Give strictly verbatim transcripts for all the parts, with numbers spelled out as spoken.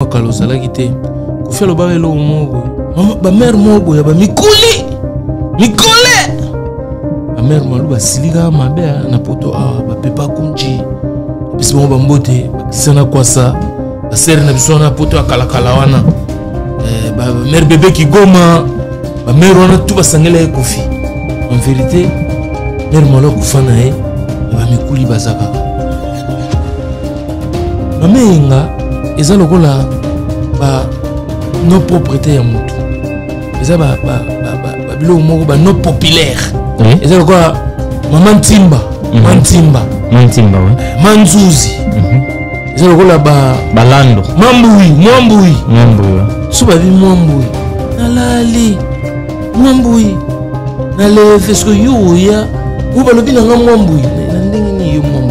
kalosa la kité ko fait le ba elo mo maman ba mère mo boya ba mikuli mikole ba mère malu ba silika mabe na poto ah ba pepa kunji bisimo ba mbote sana kwa sa ba sere na biso na poto akala kala wana eh ba mère bébé qui goma ba mère wana tout ba sangela kofi en vérité mère malo kufana e ba mikuli bazaka mamenga eza lokola ba no propriété ya mutu eza ba ba ba ba bilo moko ba no populaire eza lokola mama Ntimba mama Ntimba mama Ntimba ouais manzuzi eza lokola ba balando mambui mwambui mwambui so ba bi mwambui nalali mwambui nale fesko yo ya ou ba lobi na mwambui na ndenge ni yo mwambui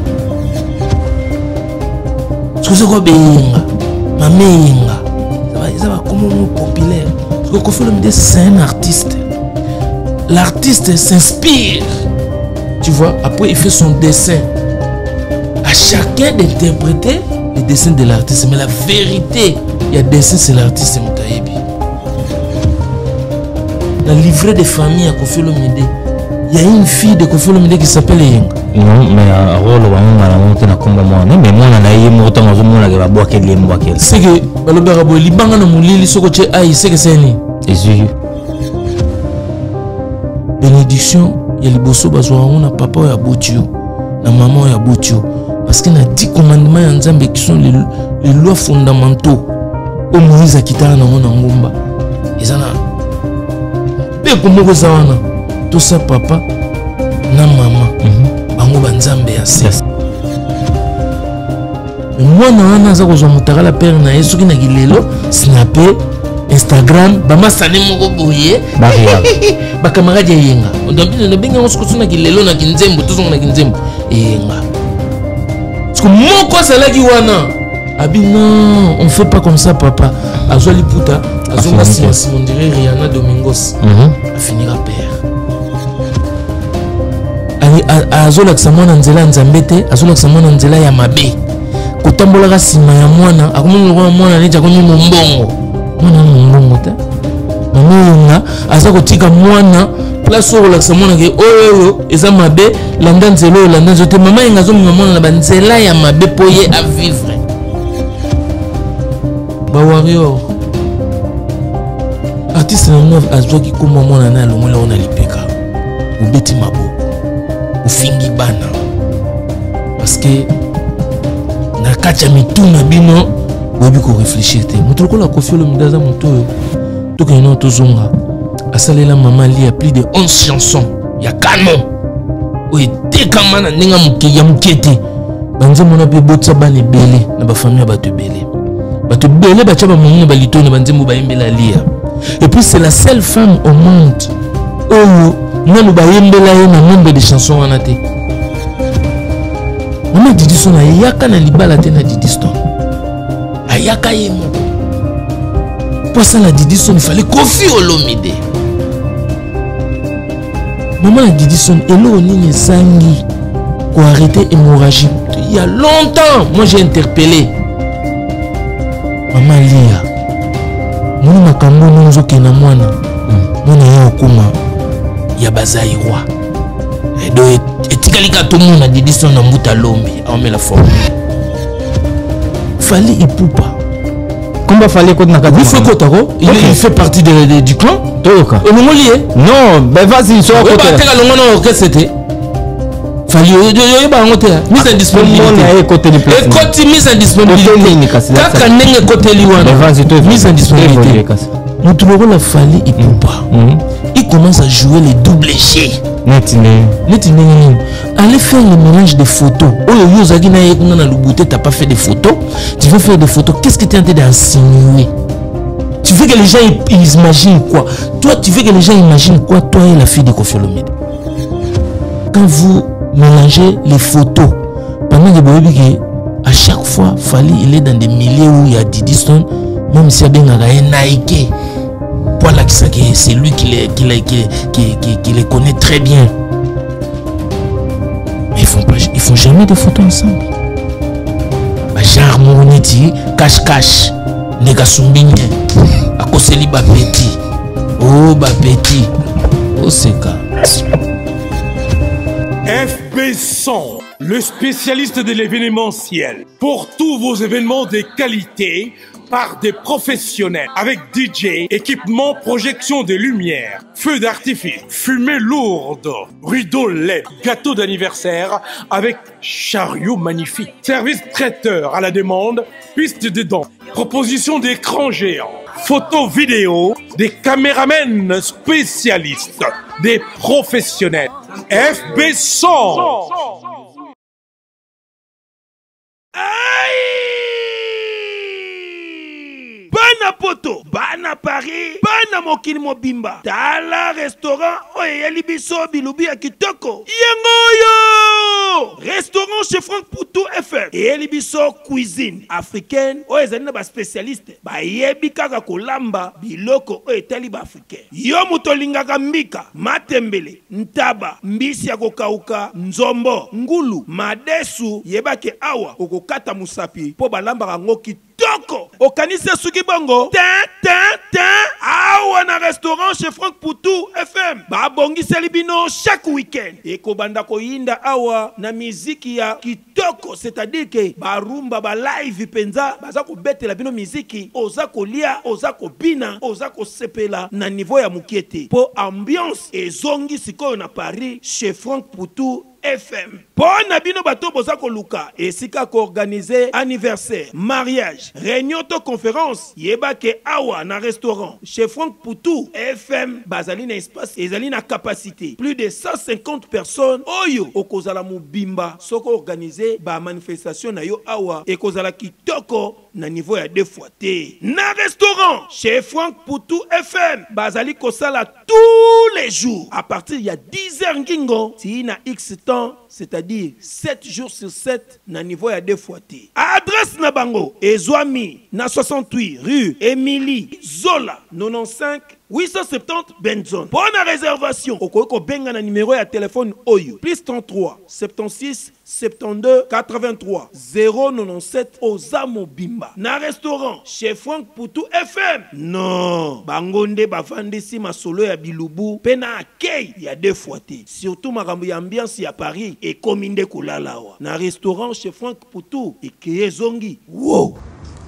ce que benga mamenga ça va comme un populaire ce que Koffi Olomide c'est un artiste l'artiste s'inspire tu vois après il fait son dessin à chacun d'interpréter le dessin de l'artiste mais la vérité il y a dessin c'est l'artiste Moutayebi la livrée des familles à Koffi Olomide il y a une fille de Koffi Olomide qui s'appelle Yenga. Non, mais à rôle vraiment la monter na combat moi mais moi na yé moto na zomo na ba boake le mboake c'est que balobera bo libanga na mulili soko che ai c'est que c'est ni Jésus bénédiction ya liboso bazwa on papa ya botio na maman ya botio parce que na dix commandements ya Nzambe qui sont les, les lois fondamentaux au Moïse akitana na ngona ngomba ezana pe komoko zawana tout ça papa na maman bango banzambe ya se mwana wana aza kozwa motakala père na ye soki na kilelo snapé Instagram bamasane moko boye bakamarade ya Yenga ondobenga ngo soki na kilelo na kinzembo tozonga na kinzembo Yenga parce que moko azalaki wana abi non on fait pas comme ça papa azwa liputa azonga sima sima on dirait Rihanna Domingos afinira père azolakisa mwana nzela Nzambe te azolakisa mwana nzela ya mabe kotambolaka sima ya mwana akomoni lokola mwana neti akomi mombongo mwana mombongo te mama Yenga aza kotika mwana place oyo kolakisa mwana ke oyo oyo eza mabe landa nzela oyo landa nzela te mama Yenga azomema mwana na banzela ya mabe mpo ye avivre bawarior artiste na nino azwaki komba mwana na alongola oyo na lipeka obeti maboko ufingi bana parce que na kacha mituna bino bobi ko réfléchir te moto lokola Koffi Olomide aza moto oyo tokena tozonga asalela mama lia plus de onze chansons ya canon oyo etekama na ndenge ya moke te banzembo na mpe botisa bana ebele na bafamille ya bato ebele bato ebele batya bamongi balitoni banzembo bayembela lia et puis c'est la seule femme au monde oyo nanu bayembela ye na nombre de chansons wana te mama Didiston ayaka na libala te na Didiston ayaka ye moko po asala Didiston il fallait Koffi Olomide mama na Didiston eloko nini ezangi koarrêter hémorragie il y a longtemps moi j'ai interpellé mama Lia moni makambo nozokena mwana mwana ye okuma ya bazai roi et do etikalika tout monde na Didiston na mbuta lombi on la forme fallait ipupa comment fallait qu'on n'a pas il faut qu'on t'aro il fait partie de, de, du clan toka et mon lié non ben vas-y soit côté ba teka longo na orchestre c'était fallait yo ba ngote mise en disponibilité on a côté de place et côté mise en disponibilité kaka ndenge côté liwana mise en disponibilité notre rôle a fallu ipupa il commence à jouer les doubles G. Allez faire le mélange de photos. Oh, yo, Zagina, t'as pas fait des photos. Tu veux faire des photos. Qu'est-ce que tu es en train d'insinuer? Tu veux que les gens ils imaginent quoi? Toi, tu veux que les gens imaginent quoi? Toi et la fille de Koffi Olomide. Quand vous mélangez les photos, pendant que vous voyez à chaque fois, Fally, il est dans des milieux où il y a Didiston, même s'il y a bien un Nike. Voilà, c'est lui qui les, qui, les, qui, qui, qui, qui les connaît très bien. Mais ils font, pas, ils font jamais de photos ensemble. Bah, genre mourniti cache cache ndeka sumbinye akoseli ba petit oh ba petit oseka. F B cent, le spécialiste de l'événementiel. Pour tous vos événements de qualité, par des professionnels, avec D J, équipement, projection de lumière, feux d'artifice, fumée lourde, rideau L E D, gâteau d'anniversaire avec chariot magnifique, service traiteur à la demande, piste de danse, proposition d'écran géant, photo vidéo, des caméramens spécialistes, des professionnels. F B cent. Bana poto, bana Paris, bana mokili mobimba. Tala restaurant oye libiso bilubi ya kitoko. Yangoyo! Restaurant chez Franck Poutou F M. Et libiso cuisine africaine oye zalina ba spécialiste. Ba yebi kaka kolamba biloko oye tali ba africain. Yo mutolingaka mbika, matembele, ntaba, mbisi ya kokauka, nzombo, ngulu, madesu, yebake awa okokata musapi po balamba rango kitoko. Okanise suki bongo. Tin, tin, tin. Awa na restaurant chez Franck Poutou F M. Ba bongi selibino chaque week-end. Eko banda ko yinda awa na miziki ya kitoko. C'est-à-dire que ba rumba ba live penza. Baza ko bete la bino miziki. Oza ko lia, oza ko bina, oza ko sepela na niveau ya mukiete. Po ambiance et zongi sikoyo na Paris chez Franck Poutou F M. Bon abino bato boza ko luka esika ko organiser anniversaire, mariage, réunion to conférence, yeba ke awa na restaurant chez Franck Poutou F M bazali na espace ezali na capacité plus de cent cinquante personnes oyo okozala mubimba soko organiser ba manifestation na yo awa ekozala kitoko na niveau ya deux fois te. Na restaurant chez Franck Poutou F M bazali kosala tous les jours à partir ya dix heures ngingo ti na X temps, c'est-à-dire sept jours sur sept na niveau ya deux fois te. Adresse na bango Ezwami na soixante-huit rue Émilie Zola quatre-vingt-quinze huit cent soixante-dix Benzone. Pour la réservation, okoko benga na numéro ya téléphone Oyo plus trente-trois soixante-six soixante-douze quatre-vingt-trois zéro quatre-vingt-dix-sept Ozamo Bimba. Na restaurant chez Franck Poutou F M. Non, bangonde bavandisi masolo ya bilubu pena akei ya deux fois te. Surtout makambo ya ambiance ya Paris et kominde kulalawa. Na restaurant chez Franck Poutou et Kezongi. Wow.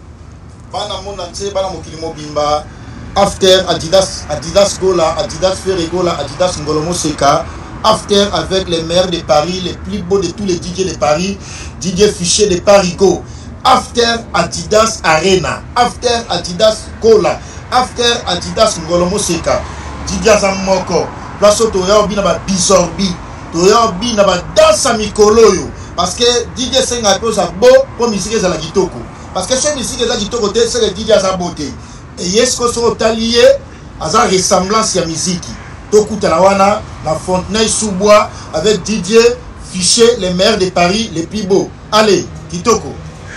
Bana mona tse bana mokili mobimba. After Adidas, Adidas Gola, Adidas Ferregola, Adidas Ngolomo Seka. After avec les maires de Paris, les plus beaux de tous les D J de Paris, D J Fiché de Paris Go. After Adidas Arena, After Adidas Gola, After Adidas Ngolomo Seka. D J Zamoko, place au Toya Obi Naba Bizorbi, Toya Obi Naba Dansa Mikoloyo. Parce que D J Senga Tosa Bo, pour musique à la Gitoko. Parce que ce musique à la Gitoko, c'est le D J Zaboté. Et est-ce que sont alliés à sa ressemblance à la musique? Toku Talawana, la Fontenay sous-bois avec D J Fiché, les maires de Paris les plus beaux. Allez, Kitoko.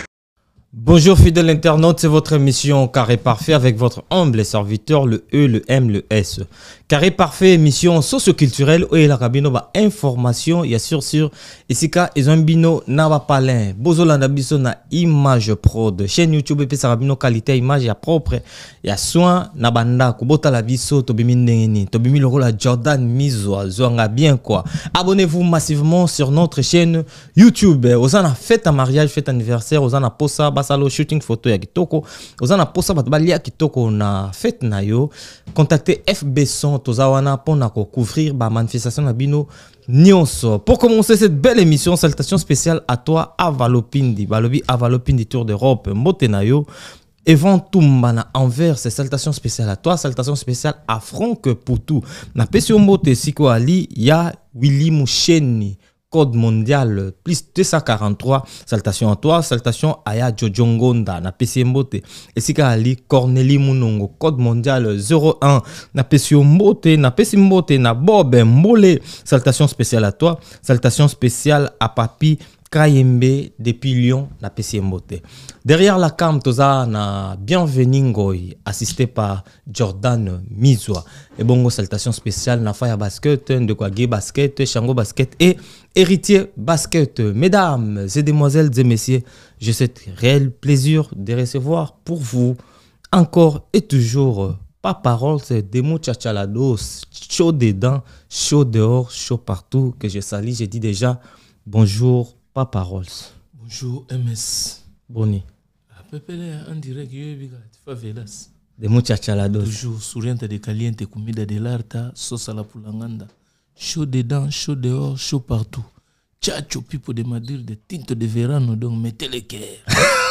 Bonjour fidèles internautes, c'est votre émission Carré Parfait avec votre humble serviteur, le E, le M, le S. Carré Parfait, émission socio-culturelle où il y a ba information, il y a sûr sûr, ici ka ils ont bino na ba palin, bozola na biso na image prod, chaîne YouTube pe sa bino qualité image ya propre, ya soin na banda ko bota la biso to bimi ndengeni, to bimi loko la Jordan Mizo, zonga bien quoi. Abonnez-vous massivement sur notre chaîne YouTube. Ozana fête à mariage, fête anniversaire, ozana posa basalo shooting photo ya kitoko, ozana posa batbalia kitoko na fête na yo, contactez F B cent tozawana pour couvrir ba manifestation na bino nyonso. Pour commencer cette belle émission, salutation spéciale à toi Avalopindi, Balobi Avalopindi Tour d'Europe, Motenayo. Evan Tumbana Anvers, salutations spéciales à toi, salutations spéciales à Franck Poutou. Na pesio mote siko ali ya Willy Moucheni. Code mondial plus deux cent quarante-trois. Salutations à toi, salutations à ya Jojongonda na P C Mbote. Et si Ali Corneli Munongo, code mondial zéro un na P C Mbote, na P C Mbote, na Bob Mbole. Salutations spéciales à toi, salutations spéciales à Papi Kayembe depuis Lyon, na P C M B T. Derrière la cam, toza na Bienvenue Ngoy, assisté par Jordan Mizwa. Et bon, salutation spéciale na Faya Basket, de quoi Gay Basket, Shango Basket et Héritier Basket. Mesdames et demoiselles et messieurs, j'ai ce réel plaisir de recevoir pour vous encore et toujours, pas parole, c'est des mots tchachalados, chaud dedans, chaud dehors, chaud partout, que je salue. J'ai dit déjà bonjour. Pas paroles. Bonjour M S. Boni. Pepele en direct yo biga favelas. De mucha chalados. Toujours souriante de caliente comida de l'arta, sauce à la poulanganda. Chaud dedans, chaud dehors, chaud partout. Tchacho pipo de Madrid de tinto de verano donc mettez le cœur.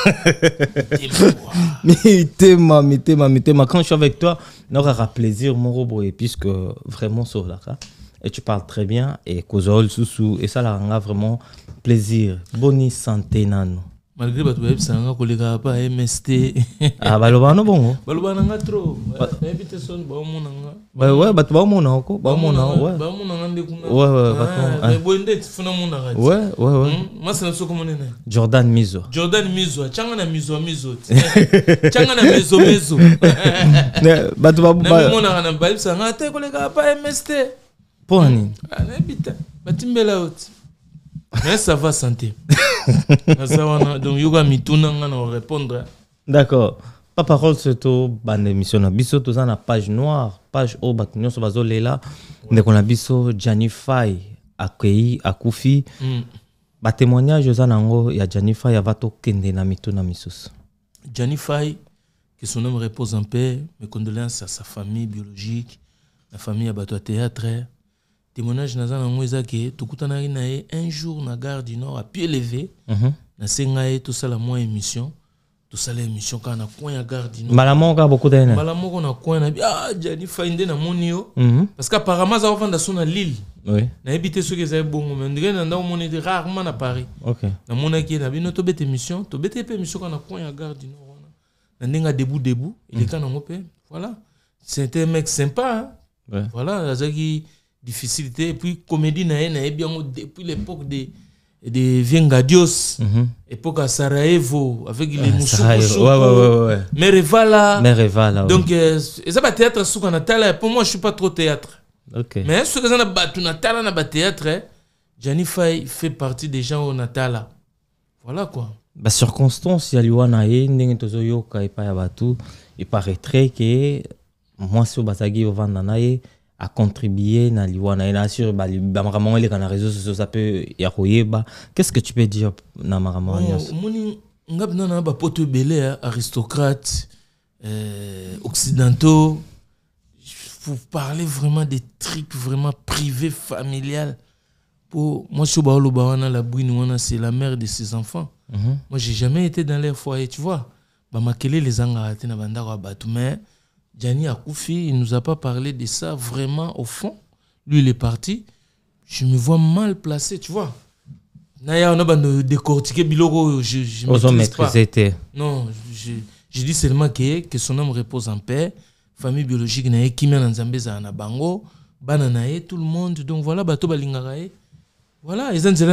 Mitema, mitema, mitema. Quand je suis avec toi, on aura plaisir mon robot et puisque vraiment sur la carte. Et tu parles très bien et Kozol Soussou et ça là on a vraiment plaisir. Boni santé nano. Malgré que tu as ça on a pas M S T. Ah baloba no bongo. Baloba nanga trop. Invite son ba mo nanga. Ouais ouais bat ba mo na ko ba mo na ouais. Ba mo nanga ndekuna. Ouais ouais bat. Mais bonde funa mo nanga. Ouais ouais ouais. Moi c'est so comme nene. Jordan Mizo. Jordan Mizo, changa na Mizo Mizo. Changa na Mizo Mizo. Bat ba ba mo nanga na ba ça ngate ko le ga pas M S T. Poni. Ah, n'habite. Batimbela out. Mais ça va santé. Ça va donc yoga mituna ngana répondre. D'accord. Pas parole c'est au ban émission na biso to na page noire, page au batunyo so bazolela. Ndeko na biso Janify accueilli akufi. Ba témoignage za nango ya Janify avato kende na mituna misus. Janify que son homme repose en paix, mes condoléances à sa famille biologique, la famille à Bato Théâtre. Témoignage nazana ngweza ke tukutana na ye un jour na gare du Nord à pied levé na sengaye tout ça la moi émission tout ça la émission quand na coin ya gare du Nord malamo ka beaucoup d'ene malamo na coin na ah Janify nde na monio parce qu'apparemment ça va vendre sur na Lille oui na habité ceux qui za bongo mais ndenge na ndao moni rarement na Paris OK na mona ki na bino to bête émission to bête émission quand na coin ya gare du Nord na ndenga debout debout il est quand na ngopé voilà c'était un mec sympa hein? Voilà azaki difficulté et puis comédie na na bien depuis l'époque des des Viengadios mm -hmm. époque à Sarajevo avec les Moussou ouais, ouais, ouais, ouais. Merevala Merevala donc oui. euh, et ça va théâtre sous Natala pour moi je suis pas trop théâtre OK mais ce que ça na battu Natala na ba théâtre Janify fait partie des gens au Natala voilà quoi ba circonstance ya liwana ye ndenge tozo yoka et pas ya batu il paraîtrait que moi sur basagi au vanda na ye a contribué na liwana et sûr ba makamon les kana réseaux sociaux ça peut ya koyeba qu'est-ce que tu peux dire na makamon nyas moni ngabna na ba poto belé aristocrates euh, occidentaux vous parlez vraiment des trucs vraiment privés familial pour moi je ba lo ba wana la bouine wana c'est la mère de ses enfants mm -hmm. moi j'ai jamais été dans leur foyer tu vois ba makele les anga na banda ko batu mais Jani Akoufi, il nous a pas parlé de ça vraiment au fond. Lui, il est parti. Je me vois mal placé, tu vois. Naya, on a de décortiquer Biloko, je ne maîtrise pas. Non, je, je dis seulement que, que son âme repose en paix. Famille biologique, naye, Kimia Nanzambeza na Bango, Bananaye, tout le monde. Donc voilà, Bato Balingaraye. Voilà, ils ont dit,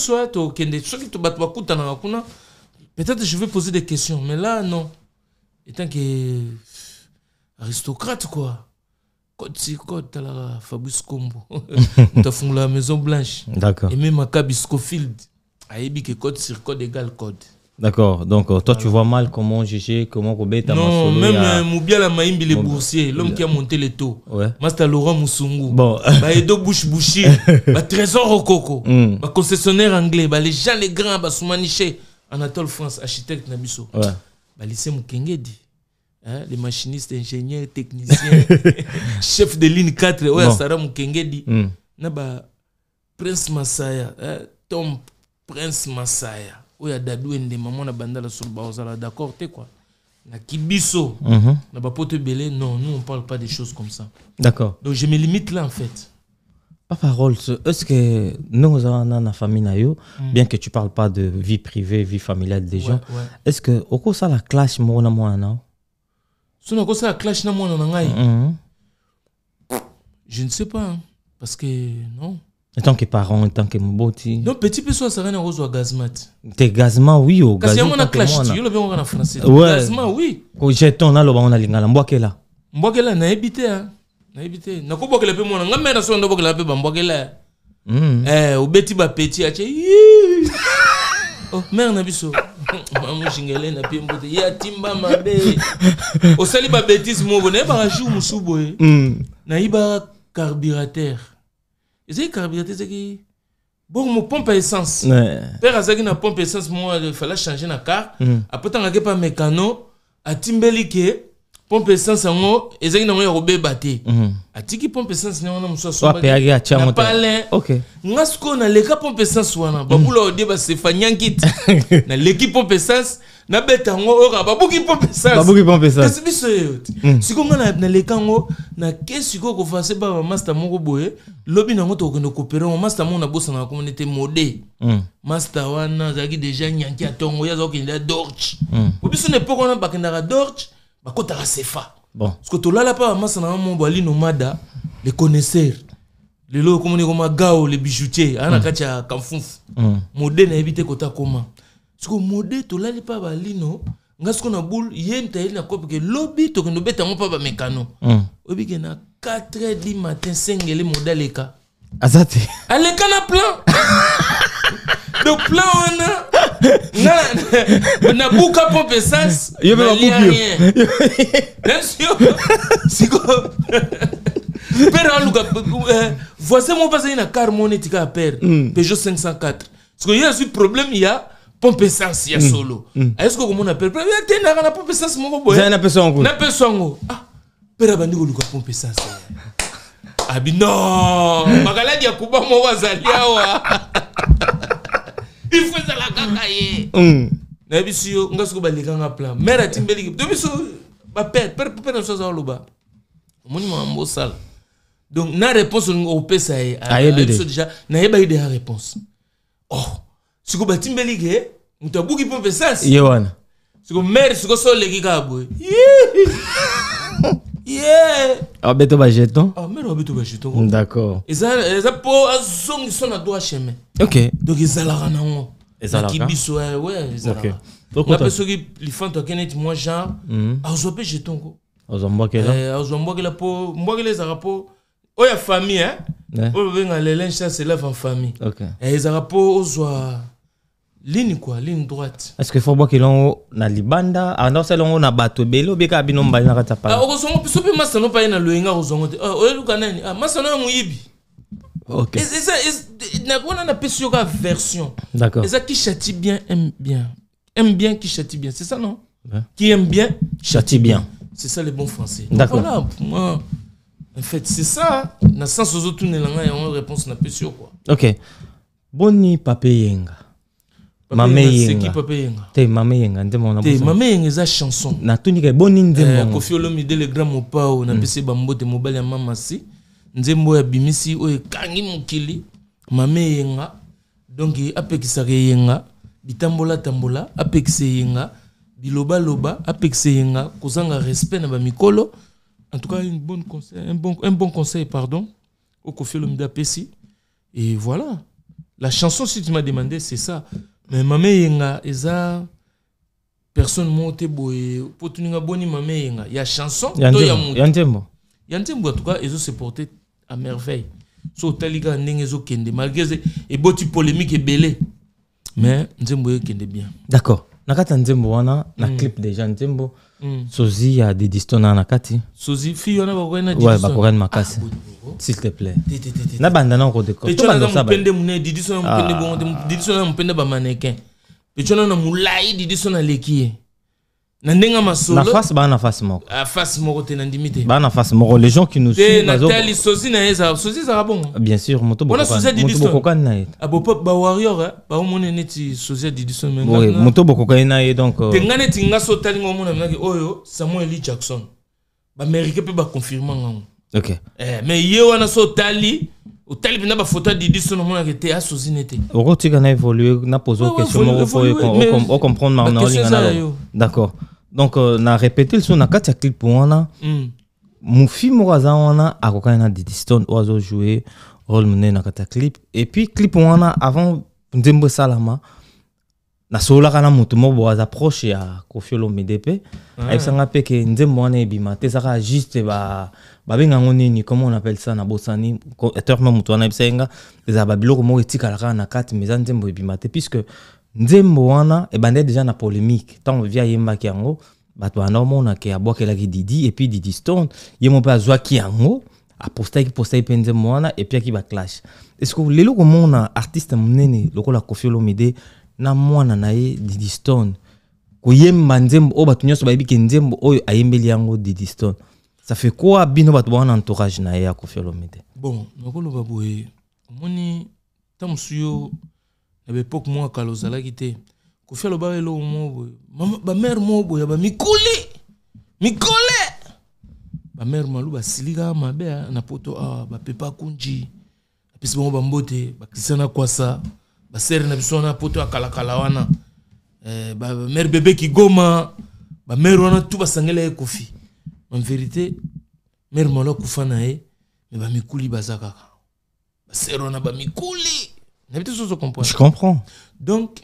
peut-être je vais poser des questions, mais là, non. Étant que aristocrate quoi code si code la Fabrice Combo t'as fondé la Maison Blanche d'accord et même à Cabiscofield ayebi que code sur code égale code d'accord donc toi voilà. Tu vois mal comment juger comment Robert non même a... Moubia la Maïmbi les boursiers l'homme qui a monté les taux ouais Master Laurent Moussungu bon bah Edo Bouche Bouchi bah Trésor Okoko mm. Bah concessionnaire anglais bah les gens les grands bah Soumaniché Anatole France architecte Nabiso ouais bah lycée Mukengedi. Hein, les machinistes, ingénieurs, techniciens, chef de ligne quatre, ouais, bon. Sarah Mukengedi, mm. Naba Prince Masaya, hein, Tom Prince Masaya, ouais, Dadou Ende, maman na bandala sur Baozala, d'accord, t'es quoi? Na Kibiso, mm -hmm. Naba Pote Belé, non, nous on parle pas des choses comme ça. D'accord. Donc je me limite là en fait. Pas parole, est-ce que nous avons une famille nayo, mm. bien que tu parles pas de vie privée, vie familiale des gens, ouais, ouais. Est-ce que au cours ça la clash moi na moi non? Si on a ça clash na moi na ngai. Je ne sais pas hein, parce que non. En tant que parent, en tant que moboti. Donc petit peu soit ça rien rose ou gazmat. T'es gazma oui au Parce gazma. qu'il y a un clash tu le bien en français. Ouais. Gazma oui. Ko jeton na loba on a lingala mbwakela. Mbwakela na ebité hein. Na ebité. Na ko bokela pe mona ngame na so ndo bokela pe mbwakela. Mm. Eh au beti ba petit ache. Oh mère na biso. Mamu jingele na pe mbote ya timba mabe. Au sali ba bêtise mo ne ba jou musubo e. Na iba carburateur. Et carburateur c'est qui bon mon pompe à essence. Père azaki na pompe essence moi il fallait changer na car. Après tant que pas mécano a timbeli ke pompe essence ngo ezaki na ngo robé baté. Atiki pompe essence ne wana muso so ba. Na palin. OK. Ngasko na leka pompe essence wana babula ode ba se fanyankit. Na leki pompe essence na beta ngo ora babuki pompe essence. Babuki pompe essence. Kasi biso yote. Siko ngana na leka ngo na ke siko ko fase ba master moko boye lobi na ngo to ko coopérer mo master mo na bossa na communauté modé. Master wana zaki déjà nyanki atongo ya zo kinda dorch. Biso ne poko na bakenda dorch bakota ka sefa. Bon. Parce que to lala pa master na mo bali no mada les connaisseurs. Les lo comme comme gao les bijoutiers ana kacha kamfunfu. Modé na éviter kota comment. Parce que modé to lala pa bali no ngasko na boule yemta ile na kopi ke lobby to kendo beta mo pa ba mekano. Obi ke na quatre heures du matin sengele modaleka. Azate. Aleka na plan. Donc plan on a na na buka pompe essence. Yo me buki. Bien sûr. Siko. Père Luka voici mon passé na car monétique à père Peugeot cinq cent quatre. Parce que il y a ce problème il y a pompe essence il y a solo. Est-ce que comment on appelle père il y a na pompe essence mon boy. Ça na personne. Na personne. Ah père bandi ko Luka pompe essence. Abi non, magaladi ya kuba mo wazali awa. Il faut ça la kakaye. Mm. Na biso ngasko ba lekanga plan. Mère atimbeli. De biso ba père père père na soza loba. Moni mambo sala. Donc na réponse au pesa e. Aye déjà na yeba ide réponse. Oh, siko ba timbeli ke mutabuki pompe sas. Yewana. Siko mère siko so leki ka boy. Yeah. Ah beto ba jeton. Ah mais beto ba jeton. D'accord. Et ça et ça po azong son na droit chemin. OK. Donc ils allaient na ngo. Ils allaient. Qui biso ouais, ils allaient. Donc on a ceux qui les font toquer moi genre azopé jeton ko. Azomboke là. Eh azomboke là po mboke les arapo. Oh ya famille hein. Oh venga les linges ça c'est là en famille. OK. Et ils arapo ozwa ligne quoi, ligne droite. Est-ce que faut boire kelongo na libanda, ando selongo na bato belo beka binomba na kata pa. Ah ozongo piso pe masa no pa na loinga ozongo te. Ah oye luka nani? Ah masa no muyibi. OK. Et ça na on a pesio ka version. D'accord. Et ça qui châtie bien aime bien. Aime bien qui châtie bien, c'est ça non? Ouais. Qui aime bien châtie bien. C'est ça le bon français. D'accord. Voilà, moi en fait, c'est ça. Na sens aux autres nélanga ya une réponse na pesio quoi. OK. Boni papé yenga. Mame yenga. C'est qui papé yenga? Te mame yenga ndemo na bosa. Te mame yenga za chanson. Na tuni ke boni ndemo. Kofi Olomide le grand mopao na pese bambote mobile ya mama si. Nzembo ya bimisi o kangi mukili. Mame yenga. Donc apekisa yenga. Bitambola tambola apekisa yenga. Biloba loba apekisa yenga. Kozanga respect na ba mikolo. En tout cas, une bonne conseil, un, bon, un bon conseil, pardon, au Kofi Olomide Pessi. Et voilà. La chanson, si tu m'as demandé, c'est ça. Mais Mamé Yenga, eza personne monte boye. Pour tu n'as boni Mamé Yenga. Il y a chanson. Il y a Yantembo. Yantembo, en tout cas, ils ont se porté à merveille. So taliga nengezo kende. Malgré et boti polémique et belé. Mais Nzembo kende bien. D'accord. Nakata Nzembo wana na clip déjà Nzembo. Sozi ya de distona na kati. Sozi fi wana ba kwena Didison. Ouais, ba kwena makasi. S'il te plaît. Na banda na ko décor. To banda ça ba. Pende mune Didison na pende bon Didison na pende ba mannequin. Pechona na mulai Didison na lekie. Na ndenga masolo. Na face ba na face moko. A face moko te na ndimite. Ba na face moko les gens qui nous suivent. Nathalie Sozi na eza. Sozi za bon. Bien sûr, moto boko. Moto boko kan na. A bo pop ba warrior ba o mone neti Sozi Didison menga. Oui, moto boko kan na donc. Te ngane tinga so tali ngo mona menga oyo Samuel L. Jackson. Ba américain pe ba confirmer ngango. OK. Eh mais ye wana so tali o tali bina ba photo Didison mona ke te a Sozi nete. Oko tika na évoluer na poser question mo faut comprendre maintenant lingana. D'accord. Donc na répéter sur na kati clip wana. Mufi moraza wana akoka na Didison ozo jouer rôle mené na kata clip et puis clip wana avant Nzembo Salama na sola kana mutu mo bo approche ya Koffi Olomide pe ayisanga pe ke Nzembo wana ebima te saka juste ba ba benga ngonini comment on appelle ça na bosani éternellement mutu wana ebsenga za ba biloko mo etika la na kati mais Nzembo ebima te puisque Nzembo wana ebandé déjà na polémique tant via yemba ki yango bato wana mona ke abokela ki Didi et puis Didi Stone yemo pa zwa ki yango a posté qui posté penze mwana et puis qui va clash est-ce que lelo ko mona artiste munene lokola Koffi Olomide na mwana na ye Didi Stone ko yemba Nzembo o batu nyoso bayibi ke Nzembo oyo ayembeli yango Didi Stone ça fait quoi bino batu wana entourage na ye ya Koffi Olomide bon nakolo baboye moni tamsuyo na l'époque moi kalozala kité Koffi Olomide lo mo ba mère mo boya ba mikuli mikole ba mère malu ba silika mabe na poto ah ba pepa kunji pisi bon ba mbote ba kisana kwasa ba sere na biso na poto akala kala wana eh ba mère bébé ki goma ba mère wana tout ba sangela e Koffi en vérité mère malo kufa na e mais ba mikuli bazaka ba sere wana ba mikuli na biso so comprendre je comprends donc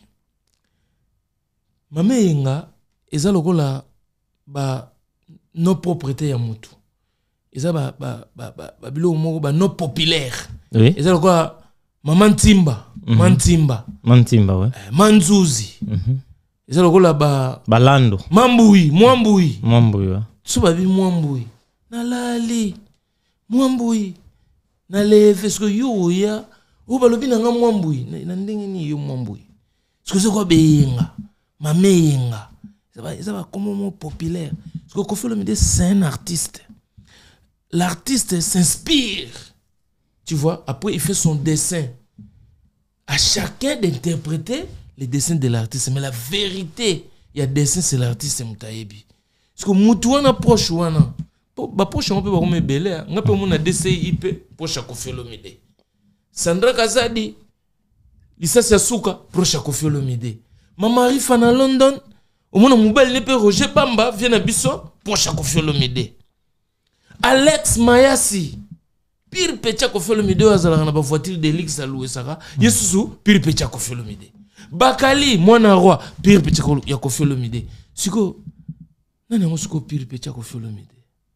mame yenga eza lokola ba no propriété ya mutu eza ba ba ba ba bilo moko ba no populaire oui eza lokola mama Ntimba mm-hmm. Mantimba Mantimba ouais eh, Manzuzi mhm eza lokola ba balando Mambui Mwambui Mwambui ouais so ba bi Mwambui na lali Mwambui na leve ce que yo ya o ba lobi na nga Mwambui na ndenge ni yo Mwambui ce que c'est quoi beyenga mame yenga ça va comme mot populaire parce que Koffi Olomide c'est un artiste. L'artiste s'inspire, tu vois, après il fait son dessin. À chacun d'interpréter les dessins de l'artiste, mais la vérité, il y a dessin c'est l'artiste Moutayebi. Parce que Moutouana proche wana, ba proche on peut pas comme belé, on peut mon D C I P proche à Koffi Olomide. Sandra Kazadi, Lisa Sasuka proche à Koffi Olomide. Mama Rifa na London, au moins mon bel épée Roger Bamba vient à Bisso proche à Koffi Olomide. Alex Mayasi pire pecha Koffi Olomide azala na ba voiture de luxe à louer saka yesusu pire pecha Koffi Olomide Bakali mwana roi pire pecha ya Koffi Olomide siko nani ngo siko pire pecha Koffi Olomide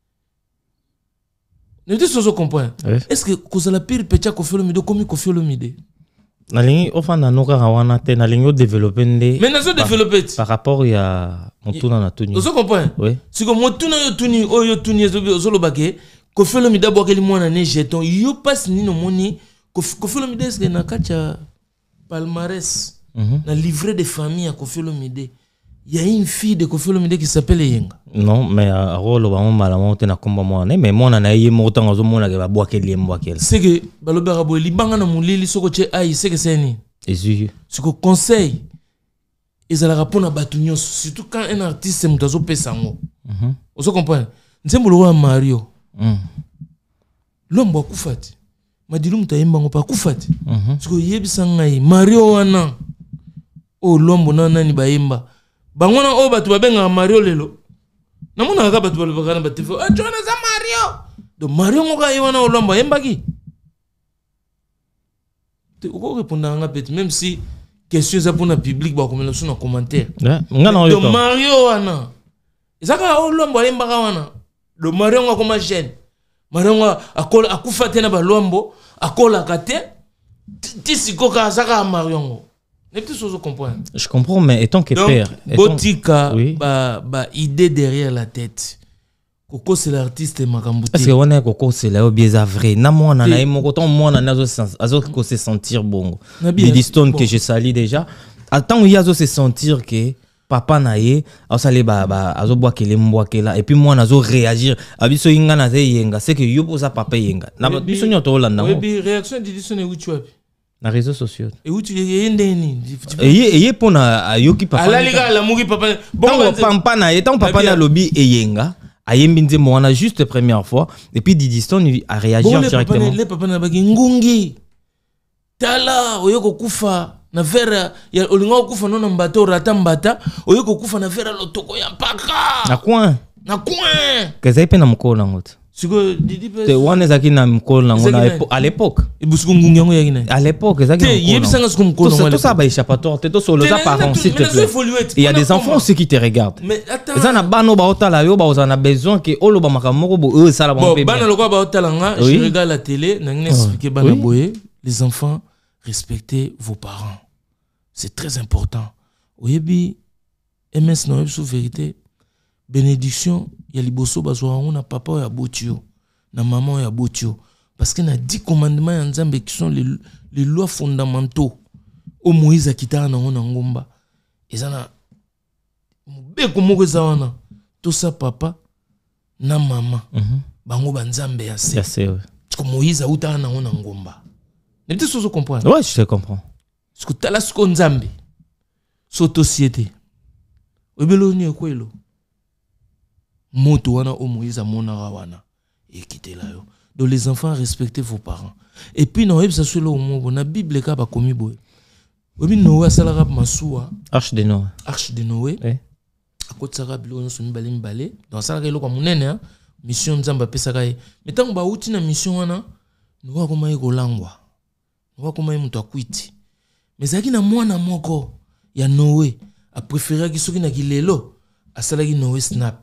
ne dis sozo comprendre est-ce que cause la pire pecha Koffi Olomide comme Koffi Olomide na lingi ofanda noka wana te na lingi développer ndé mais nazo développer par rapport ya motuna na tuni ozo comprendre oui siko motuna yo tuni oyo tuni zo lobake Koffi Olomide abokeli mwana ne jeton yo passe ni no moni Koffi Olomide est na kacha palmarès na livret de famille à Koffi Olomide. Il y a une fille de Koffi Olomide qui s'appelle Yenga. Non, mais à rolo ba mala monte na komba mwana mais mwana na ye mo tango zo mona ke ba boakeli mbwakeli. C'est que balobera bo libanga na mulili soko che ai c'est que c'est ni. Ezu. Ce que conseil ezala rapona batunyo surtout quand un artiste mutazo pesango. Mhm. Vous comprenez? Nzembo lo Mario. Mhm. Lombo kufati. Madilu mutayemba ngo pa kufati. Mhm. Ce que yebisa ngai Mario wana. O lombo na nani bayemba. Bangona o batu babenga Mario lelo. Namona ka batu balobaka ba T V. Ah Jonas za Mario. Do Mario ngoka yiwana olombo yembaki. Tu ko répondre nga peut même si question ça pour na public ba komela sur na commentaire. Ngana do Mario wana. Ezaka olombo yembaka wana. Do Mario ngoka koma jeune. Mario ngoka akola akufa tena ba lombo, akola kate. Tisikoka saka Mario ngo. Je comprends, mais étant que donc, père. Botika, oui. ba, ba idée derrière la tête. Coco c'est l'artiste Makambuti. Est-ce que on est Coco c'est là ou bien vrai? Na moi on a eu mon coton moi on a azo azo ko se sentir bon. Didi Stone que je salue déjà. Attends il y a azo se sentir que papa na ye asale ba ba azo bois que les mbois que là et puis moi on azo réagir. Abiso inga na ze yenga c'est que yo posa papa yenga. Na biso nyoto Hollande. Oui, bi réaction Didi Stone où tu as na réseaux sociaux et où tu es ndeni et et pour na yoki papa ala liga la mugi papa bon papa na et tant papa na lobby e yenga ayembi nzembo wana juste première fois et puis Didi Stone a réagi bon, directement les papa na bagi ngungi tala oyoko kufa na vera ya olinga kufa nona mbato rata mbata oyoko kufa na vera lotoko ya mpaka na coin na coin kaza ipe na mkono ngoto siko didi pe te wana ezaki na mkolo nango na épo- à l'époque ibusuku ngungi yango yaki na à l'époque ezaki te yebisanga siko mkolo nango tout ça ba échappatoire te to solo za parents s'il te plaît il y a des enfants aussi qui te regardent mais attends eza na bano ba otala yo ba ozana besoin que oloba makambo moko bo eux sala bon bon bana lokwa ba otala nga Oui. je regarde la télé na ngine expliquer bana Oui. boye les enfants respectez vos parents c'est très important oyebi M S na sous vérité bénédiction ya liboso bazwa on na papa ya botio na maman ya botio parce que na dix commandements ya Nzambe qui sont les, les lois fondamentaux au Moïse akita na on ngomba ezana mobeko moko zawana tout ça papa na maman Mhm. bango ba Nzambe ya se Ça c'est ouais. parce que Moïse auta na on ngomba ne tu so comprendre Ouais, je te comprends. parce que tala sko Nzambe so société obelo ni kwelo moto wana o Moïse amona wana et quitter là yo donc les enfants respectez vos parents et puis non ça sur le mot na bible ka ba komi boy obi Noé asalaka masuwa Arche de Noé. arche de Noé Ouais. akotsaka bilo no sumi bali mbale donc asalaka eloko munene hein mission Nzamba pesaka ye mais tango ba uti na mission wana Noé akoma kolangwa Noé akoma muto akwiti mais zaki na mwana moko ya Noé a préféré ki soki na kilelo asalaki Noé snap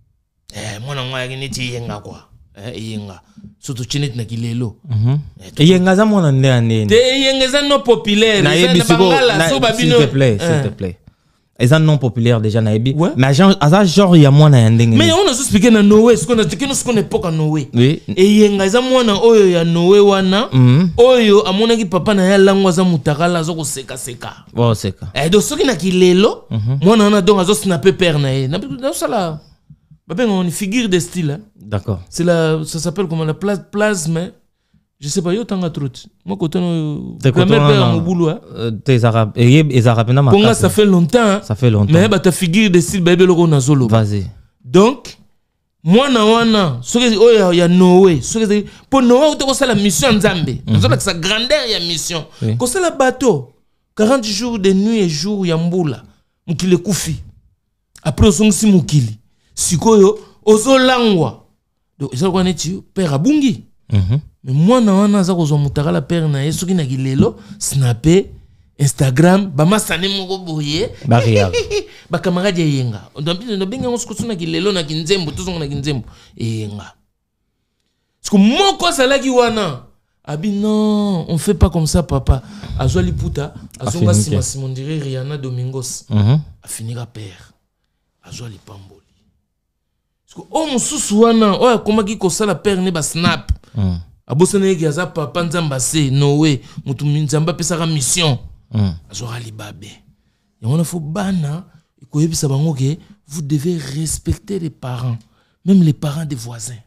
eh mwana ngwa yaki neti yenga kwa eh yenga surtout chinet na kilelo Mhm. Et yenga za mona nde ane. te yenga za no populaire Na eza yebi na siko bangala so na- s'il babino te plaît, s'il te plaît. Eza non populaire déjà na yebi. Ouais. Mais genre aza genre ya mwana ya ndenge. mais on a expliqué na Noé ce qu'on a dit ce qu'on époque à Noé Oui. et yenga za mwana oyo ya Noé wana Mhm. oyo amonaki papa na ya langwa za mutakala zo ko seka seka Bon, c'est ça. eh donc soki na kilelo mwana wana donc azo snapper père na ye na na sala ba on une figure de style hein. D'accord. C'est la, ça s'appelle comment la plas, plasme. Je sais pas, yo tanga trout. Moi quand on T'es la mère content, père non? mon boulot. Hein. Euh, Tes arabes et les arabes na Conga ça fait longtemps. Hein. Ça fait longtemps. Mais bah ta figure de style bébé loko na zolo. Vas-y. Donc moi na wana, ce que oh ya ya Noé, ce que pour Noé on ça la mission Nzambe. On ça sa grandeur ya mission. Oui. Quand ça la bateau quarante jours de nuit et jour ya mbula. Mukile kufi. Après on si mukili. Sikoyo ozolangwa. Donc ça quoi neti père abungi. Mhm. Mais moi na wana za kozwa mutakala père na yesu ki na kilelo snapper Instagram ba masane moko boye Barrière. ba camarade yenga donc no benga ngos kusuna kilelo na kinzembo tozonga na kinzembo yenga parce que moko salaki wana abi non on fait pas comme ça papa azwa liputa azonga Affinité. sima sima on dirait Rihanna Domingos Mhm. a finira père azwa lipamboli parce que o mususu wana o akomaki kosala père ne ba snap Mhm. abosana yeki aza papa Nzamba se Noé mutu Nzamba pesaka mission Mhm. azwaka libabe yango na fo bana ekoyebisa bango ke vous devez respecter les parents même les parents des voisins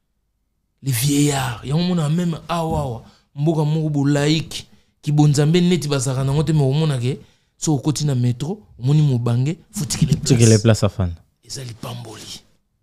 les vieillards yango mona même awawa mboka moko bolaiki kibonzambe neti bazaka nango te me omona ke so okoti na métro omoni mobange futikile Tu que les places à fan. eza lipamboli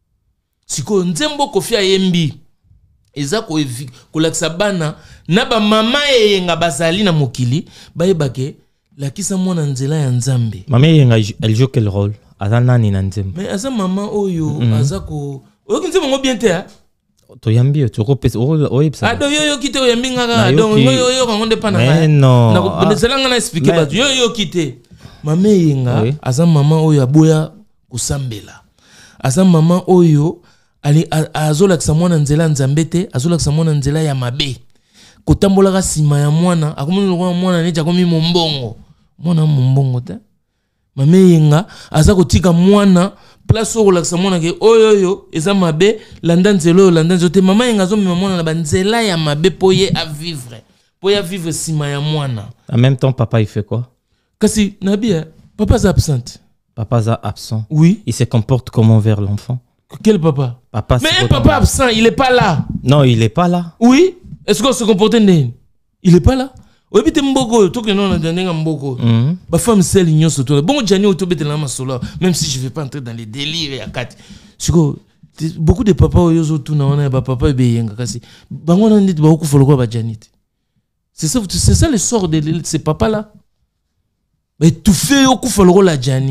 sikoyo nzembo kofi ayembi eza kolakisa bana na bamama eyenga bazali na mokili bayebake lakisa mwana nzela ya Nzambe Maman yenga elle joue quel rôle? Aza nani na nzembo? mais aza mama oyo aza ko oyoki nzembo ngo bien te hein? Toyambi tu repes oyebsa. ado yo kite oyambi Na ngaka yo donc ki- yo yo kango nde pana Mais non. na bonzelanga na expliquer Mais- bato yo yo kite mama eyenga Oui. aza mama oyo aboya kosambela aza mama oyo ali azolakisa mwana nzela Nzambe te azolakisa mwana nzela ya mabe kotambolaka sima ya mwana akomoni lokola mwana neti akomi mombongo mwana mombongo te mama eyenga aza kotika mwana place oyo kolakisa mwana ke oyo oyo eza mabe landa nzela oyo landa nzela te mama eyenga azomema mwana na banzela ya mabe po ye avivre po ye avivre sima ya mwana En même temps papa il fait quoi? kasi nabi papa aza absente Papa est absent. oui Il se comporte comment vers l'enfant? quel papa Papa mais se un papa absent il est pas là Non, il est pas là. oui est-ce qu'on se comporte ndeni il est pas là oyebite mboko to ke non na ndenga mboko Mhm. ba femme seule nyonso to bon jani auto betela masolo même si je vais pas entrer dans les délires ya kati siko beaucoup de papa oyo zo tuna wana ba papa ebeyenga kasi bango na nditi ba okufa kwa ba janite c'est ça c'est ça le sort de ces papas là ba étouffé okufa la jani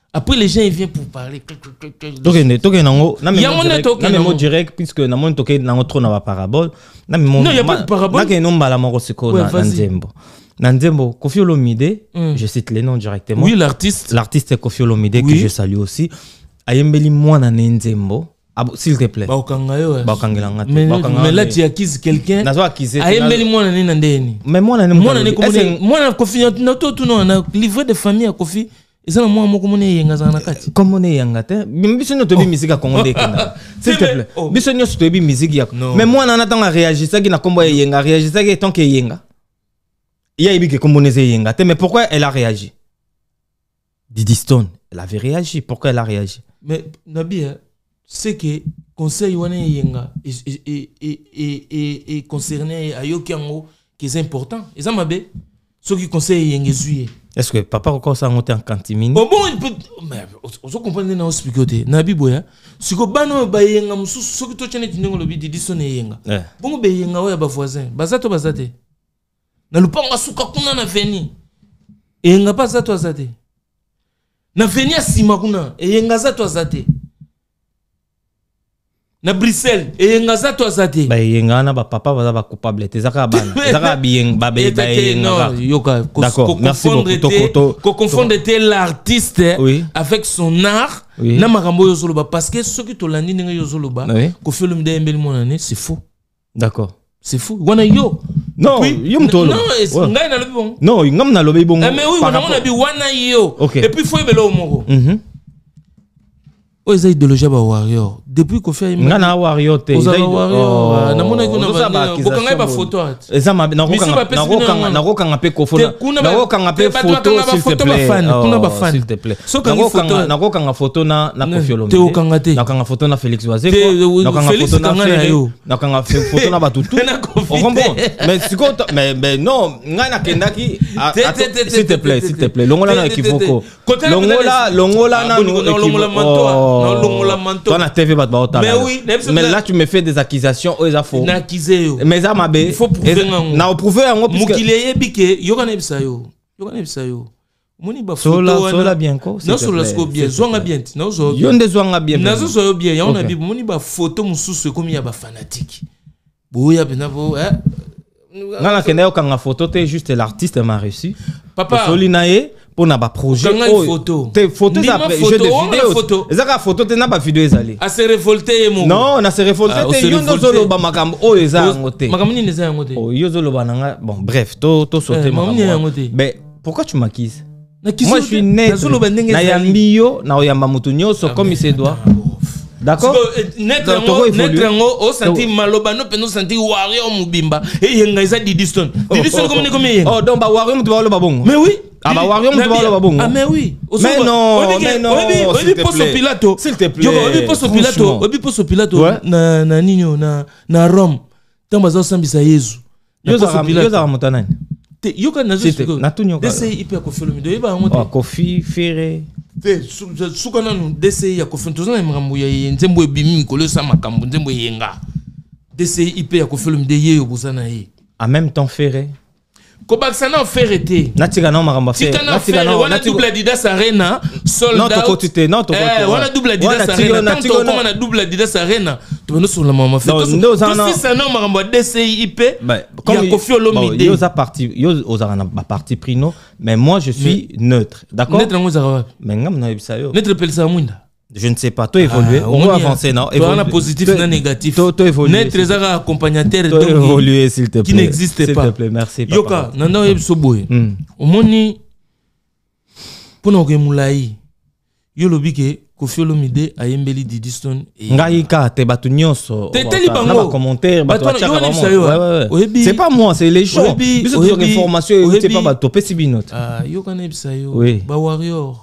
Après, les gens ils viennent pour parler. Tokene, tokene nango, na memo direct puisque na mon tokene nango trop na parabole. Na memo. Non, il y a pas de parabole. Na ke no mbala moko siko na Nzembo. Na Nzembo, Koffi Olomide, je cite les noms directement. Oui, l'artiste. L'artiste Koffi Olomide que je salue aussi. Ayembeli mwana na Nzembo. S'il te plaît. Ba okanga yo. Ba okangela ngate. Mais là tu acquises quelqu'un. Nazo acquiser. Ayembeli mwana na ndeni. Mais mwana na mwana na komone. Mwana Koffi na to to no na livre de famille à Koffi. Ezana mwa moko mone yenga za na kati. Comme on est yenga te. Biso nyo tobi musique congolais kenda. S'il te plaît. Biso nyo tobi musique ya. Mais moi na natanga réagissa ki na kombo yenga, réagissa ki tant que yenga. Il y a ibi que kombo neze yenga te, mais pourquoi elle a réagi? Didi Stone, elle avait réagi, pourquoi elle a réagi? Mais Nabi, c'est que conseil wana yenga et et et et et concerné ayokiango qui est important. Ezamabe ceux qui conseillent yenga zuye. Est-ce que papa encore ça monté en cantimini? Bon bon, mais on comprendre na expliquer Nabi boya. Siko bano ba yenga mususu soki to chane tinengo lobi Didi Stone yenga. Bongo be yenga oya ba voisin. Bazato bazate. Na lupanga suka kuna na veni. Yenga pa zato azate. Na veni asima kuna yenga zato azate. Na Bruxelles yenga zato azate. Ba yenga na ba papa ba ba coupable te zaka bana. Zaka bien ba ba yenga. Yoka d'accord, merci beaucoup. Ko confondre l'artiste avec son art. Na makambo yo zoloba parce que ceux qui tolandi ninga yo zoloba ko fait le mde mbeli monane c'est faux. D'accord. C'est fou. Wana yo. Non, yo mtolo. Non, ngai na lobi bon. Non, ngam na lobi bon. Mais oui, wana mona bi wana yo. Et puis faut ebelo moko. Mhm. O eza idéologie ba warrior. Depuis ko fait nga na warrior te. Eza warrior. Na mona ko na ko kanga ba photo at. Eza ma na ko na ko kanga na ko kanga pe ko photo. Na ko kanga pe photo s'il te plaît. Kuna ba fan. S'il te plaît. Na ko kanga na ko kanga photo na na Koffi Olomide. Te o kanga te. Na kanga photo na Félix Wazeko. Na kanga photo na Ferré. Na kanga photo na Batutu. On comprend. Mais siko mais mais non, nga na kendaki s'il te plaît, s'il te plaît. Longola na ekivoko. Longola, longola na longola mantoa. Non, longola mantoa. Toi na T V bat ba mais oui, mais là tu me fais des accusations aux infos. Na accusé yo. Mais ça mabe. Il faut prouver ngo. Na prouver ngo parce que mukile yebike yo kana bisa yo. Yo kana bisa yo. Moni ba photo wana. Sola sola bien ko. Non sola sko bien. Zwanga bien. Non zo. Yo nde zwanga bien. Na zo zo bien. Ya on a bi moni ba photo mususu comme ya ba fanatique. Boya bena bo eh. Ngana kenda yo kanga photo te juste l'artiste m'a reçu. Papa. Solinae pour na ba projet oh photo. Tes photos après jeu de vidéo. Ezaka photo te na ba vidéo ezali. A se révolter mo. Non, na se révolter te yo no zolo ba makambo o eza ngote. Makambo ni eza ngote. Oh yo zolo ba nanga bon bref, to to sauter makambo. Mais pourquoi tu m'accuses? Moi je suis né na yambi yo na oyamba mutu nyoso comme il se doit. D'accord? Netre ngo o senti maloba no peno senti warrior mubimba et yenga eza Didi Stone. Didi Stone comme ni comme yenga. Oh donc ba warrior mutu ba lo babongo. Mais oui. Ah bah warrior mutu ba lo babongo. Ah mais oui. Mais non, mais non. Obi poso Pilato. S'il te plaît. Yo obi poso Pilato, obi poso Pilato na na ninyo na na Rome. Tamba zo sambisa Yesu. Yo za yo za mutana. Te yo kana zo siko. Na tunyo. Dese ipe ko Koffi Olomide yeba ngote. Oh Koffi Ferré. Te sukana nu dese ya Koffi tozana makambo ya nzembo ebimi mikolo sa makambo nzembo yenga. Dese ipe ya Koffi Olomide yeyo bozana ye. En même temps Ferré. Kobaksana Ferré te. Natika na makambo Ferré. Natika na wana double Adidas Arena sold out. Non to kotite, non to kotite. Eh wana double Adidas Arena. Tanto comme na double Adidas Arena. Tu vas nous sur la maman fait. Non, non. Si ça non makambo D C I P. Comme Koffi Olomide. Yo za parti, yo ozana ba parti prino, mais moi je suis neutre. D'accord? Neutre ngo za. Mais ngam na yebisa yo. Neutre pelisa mwinda. Je ne sais pas, toi évoluer, on va avancer non, évoluer. Toi positif non négatif. Toi évoluer. Neutre zara accompagnateur donc évoluer s'il te plaît. Qui n'existe pas. S'il te plaît, merci papa. Yoka, nanda yebso boy. Omoni pona ke mulai. Yo lobike Koffi Olomide ayembeli Didi Stone et ngai ka te batu nyonso. Te teli bango commentaire batu c'est pas moi, c'est les gens. Biso de information et c'est pas bato pesi binote. Ah yo kana yebisa yo. Ba warrior.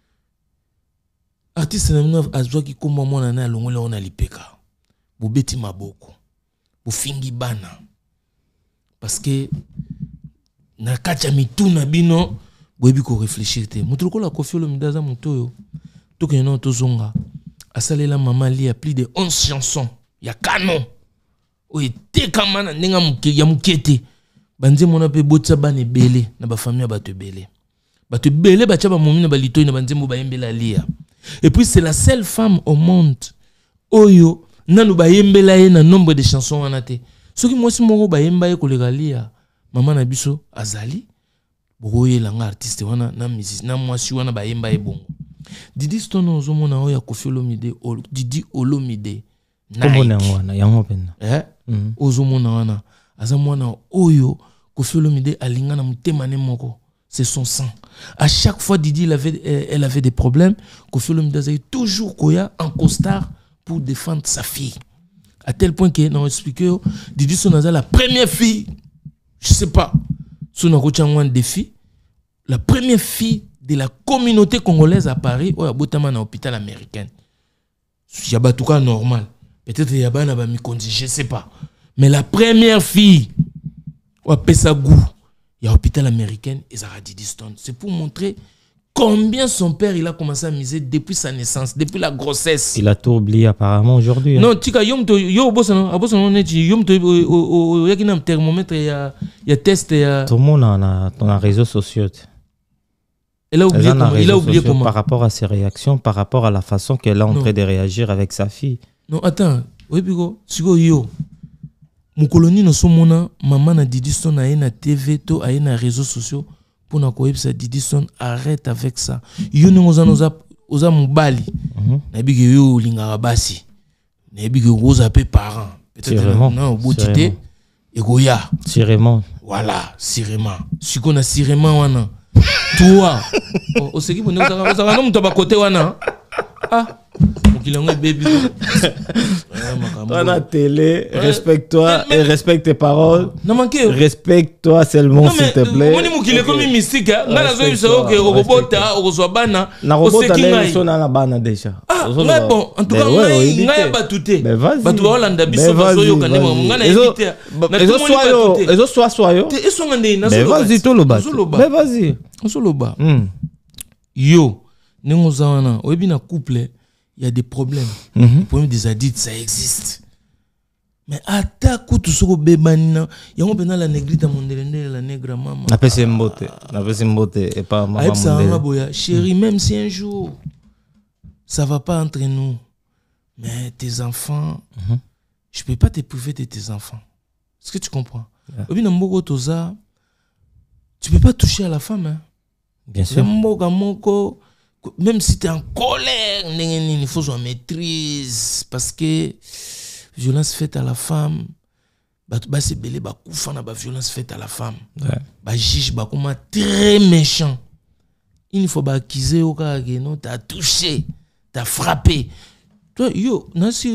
Artiste na mino azwa ki komba mwana na longola ona lipeka. Bo beti maboko. Bo fingi bana. Parce que na kacha mituna bino bo ebi ko réfléchir te. Mutu ko la Koffi Olomide za muto yo. To ke no to zonga. Asalela mama li a plus de onze chansons. Ya canon. O ete kamana nenga muke ya mukete. Banze mona pe botsa bane belé na ba famille ba te belé. Ba te belé ba tcha ba momina ba lito ina ba nzembo ba yembela lia. Et puis c'est la seule femme au monde oyo nanu ba yembela ye na nombre de chansons anate. Soki mwasi moko ba yemba ye kolega lia mama na biso azali boye langa artiste wana na musique na mwasi wana ba yemba ye bongo. Didi Stone ozomona oya Koffi Olomide Didi Olomide komona wana yango pena eh ozomona wana azamwana oyo Koffi Olomide alinga na mutema ne moko c'est son sang. À chaque fois Didi elle avait elle avait des problèmes, Koffi Olomide avait toujours koya en costard pour défendre sa fille. À tel point que non expliqué Didi Stone la première fille, je sais pas, son un défi, la première fille de la communauté congolaise à Paris, ou à Botama na hôpital américain. Il y a tout cas normal. Peut-être il y a pas na mikondi, je sais pas. Mais la première fille, ou à Pessagou, il y a hôpital américain et ça a Didi Stone. C'est pour montrer combien son père il a commencé à miser depuis sa naissance, depuis la grossesse. Il a tout oublié apparemment aujourd'hui. Hein. Non, tika yom to yo bossano, abossano neti yom to o o yakina thermomètre ya ya test ya. Tout le monde en a dans les réseaux sociaux. Il a oublié comment, il a oublié comment. Par rapport à ses réactions, par rapport à la façon qu'elle est en train de réagir avec sa fille. Non, attends. Oui, bigo, sigo yo. Mon colonie no somona, maman na Didi Stone a na T V, to a na réseaux sociaux pour na koyeb sa Didi Stone arrête avec ça. Yo ne oza oza oza mobali. Na bige yo linga basi. Na bige oza pe parents. Peut-être non au botité et goya. Sirément. Voilà, sirément. Siko na sirément wana. Toi, au ce qui vous nous avons nous côté wana. Ah, donc il est baby. Toi la télé, respecte-toi et respecte tes paroles. Non manqué. Respecte-toi seulement s'il te plaît. Moi ni mukile comme mystique. Ngana zo biso que robota okozwa bana. Na robota là ils na bana déjà. Ah, mais bon, en tout cas ngai batouté. Batu Hollanda biso bazo yo kande ngana éviter. Ezo soyo, ezo soyo soyo. Ils sont ngandé na so. Mais vas-y to loba. Mais vas-y. On loba. Yo, nengoza wana, oyebi na couple, il y a des problèmes. Mm -hmm. Les problèmes des addicts, ça existe. Mais ata kutu soko bebanina, yango pena la negrita mondelende la negra mama. Na pese mbote, na pese mbote et pas maman mondele. Chérie, même si un jour ça va pas entre nous, mais tes enfants, mm -hmm. je peux pas te priver de tes enfants. Est-ce que tu comprends? Oyebi na mboko toza, tu peux pas toucher à la femme, hein. Bien sûr. Même si tu es en colère, il faut jouer maîtrise. Parce que violence faite à la femme, c'est belé, la violence faite à la femme. Ouais. Juge, très méchant. Il faut accuser au cas où tu as touché, tu as frappé. Toi, yo, Nancy,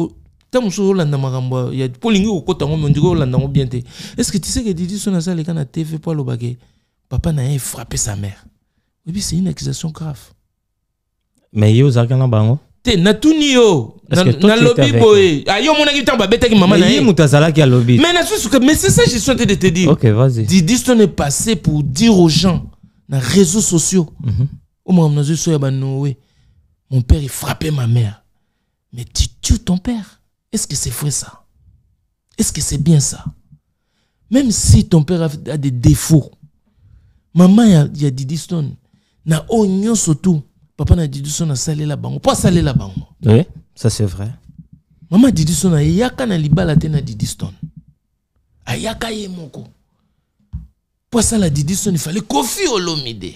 est-ce que tu sais que Didi Stone a les cannes à T V pour le baguette? Papa n'a frappé sa mère. Oui, c'est une accusation grave. Mais yo zakana bango. Te natuni yo. Na lobby boy. Ah yo mona kitamba beta ki maman na ye. Mutazala ki a lobby. Mais na susu mais c'est ça que je suis en train de te dire. OK, vas-y. Didi Stone est passé pour dire aux gens dans les réseaux sociaux. Au moment où so ya ba Noé. Mon père il frappait ma mère. Mais tu tues ton père. Est-ce que c'est vrai ça? Est-ce que c'est bien ça? Même si ton père a des défauts. Maman il y a Didi Stone. Na onyo surtout. Papa na Didi Stone a salé la bango. Pas salé la bango. Oui, ça c'est vrai. Maman Didi Stone a yaka na libala te na Didi Stone. A yaka ye moko. Pour ça la Didi Stone il fallait Koffi Olomide.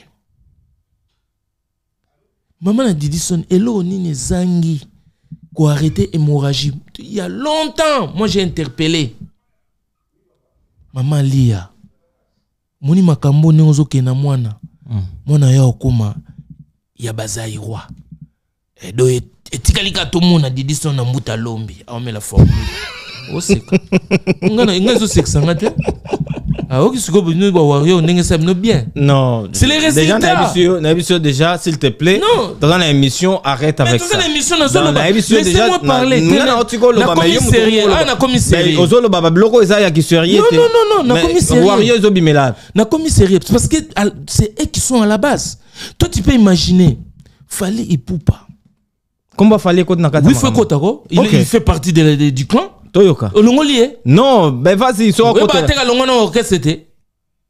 Maman na Didi Stone elo nini zangi ko arrêter hémorragie. Il y a longtemps, moi j'ai interpellé Maman Lia. Moni makambo neozo ke na mwana. Mwana ya okoma ya bazai roi. E do etikalika to mona Didi Stone na mbuta lombi. Awome la formule. O seka. Ngana ngazo seksa ngate. Ah ok siko bino ba warrior ndenge ça no bien. Non. C'est les résultats. Déjà na émission déjà s'il te plaît. Non. Dans la émission arrête avec ça. Mais dans l'émission na zolo. Laissez-moi parler. Na otiko lo ba mais ah na commissariat. Ozolo baba bloko eza ya kiserié. Non non non, na commissariat. Warrior zo bimela. Na commissariat parce que c'est eux qui sont à la base. Toi tu peux imaginer fallait ipoupa. Comment fallait qu'on na kata. Oui, fait kota ko. Il fait partie de, du clan. Toyoka. Olongolié. Non, ben vas-y, so côté. Oui, bah t'es à l'ongona orchestre c'était.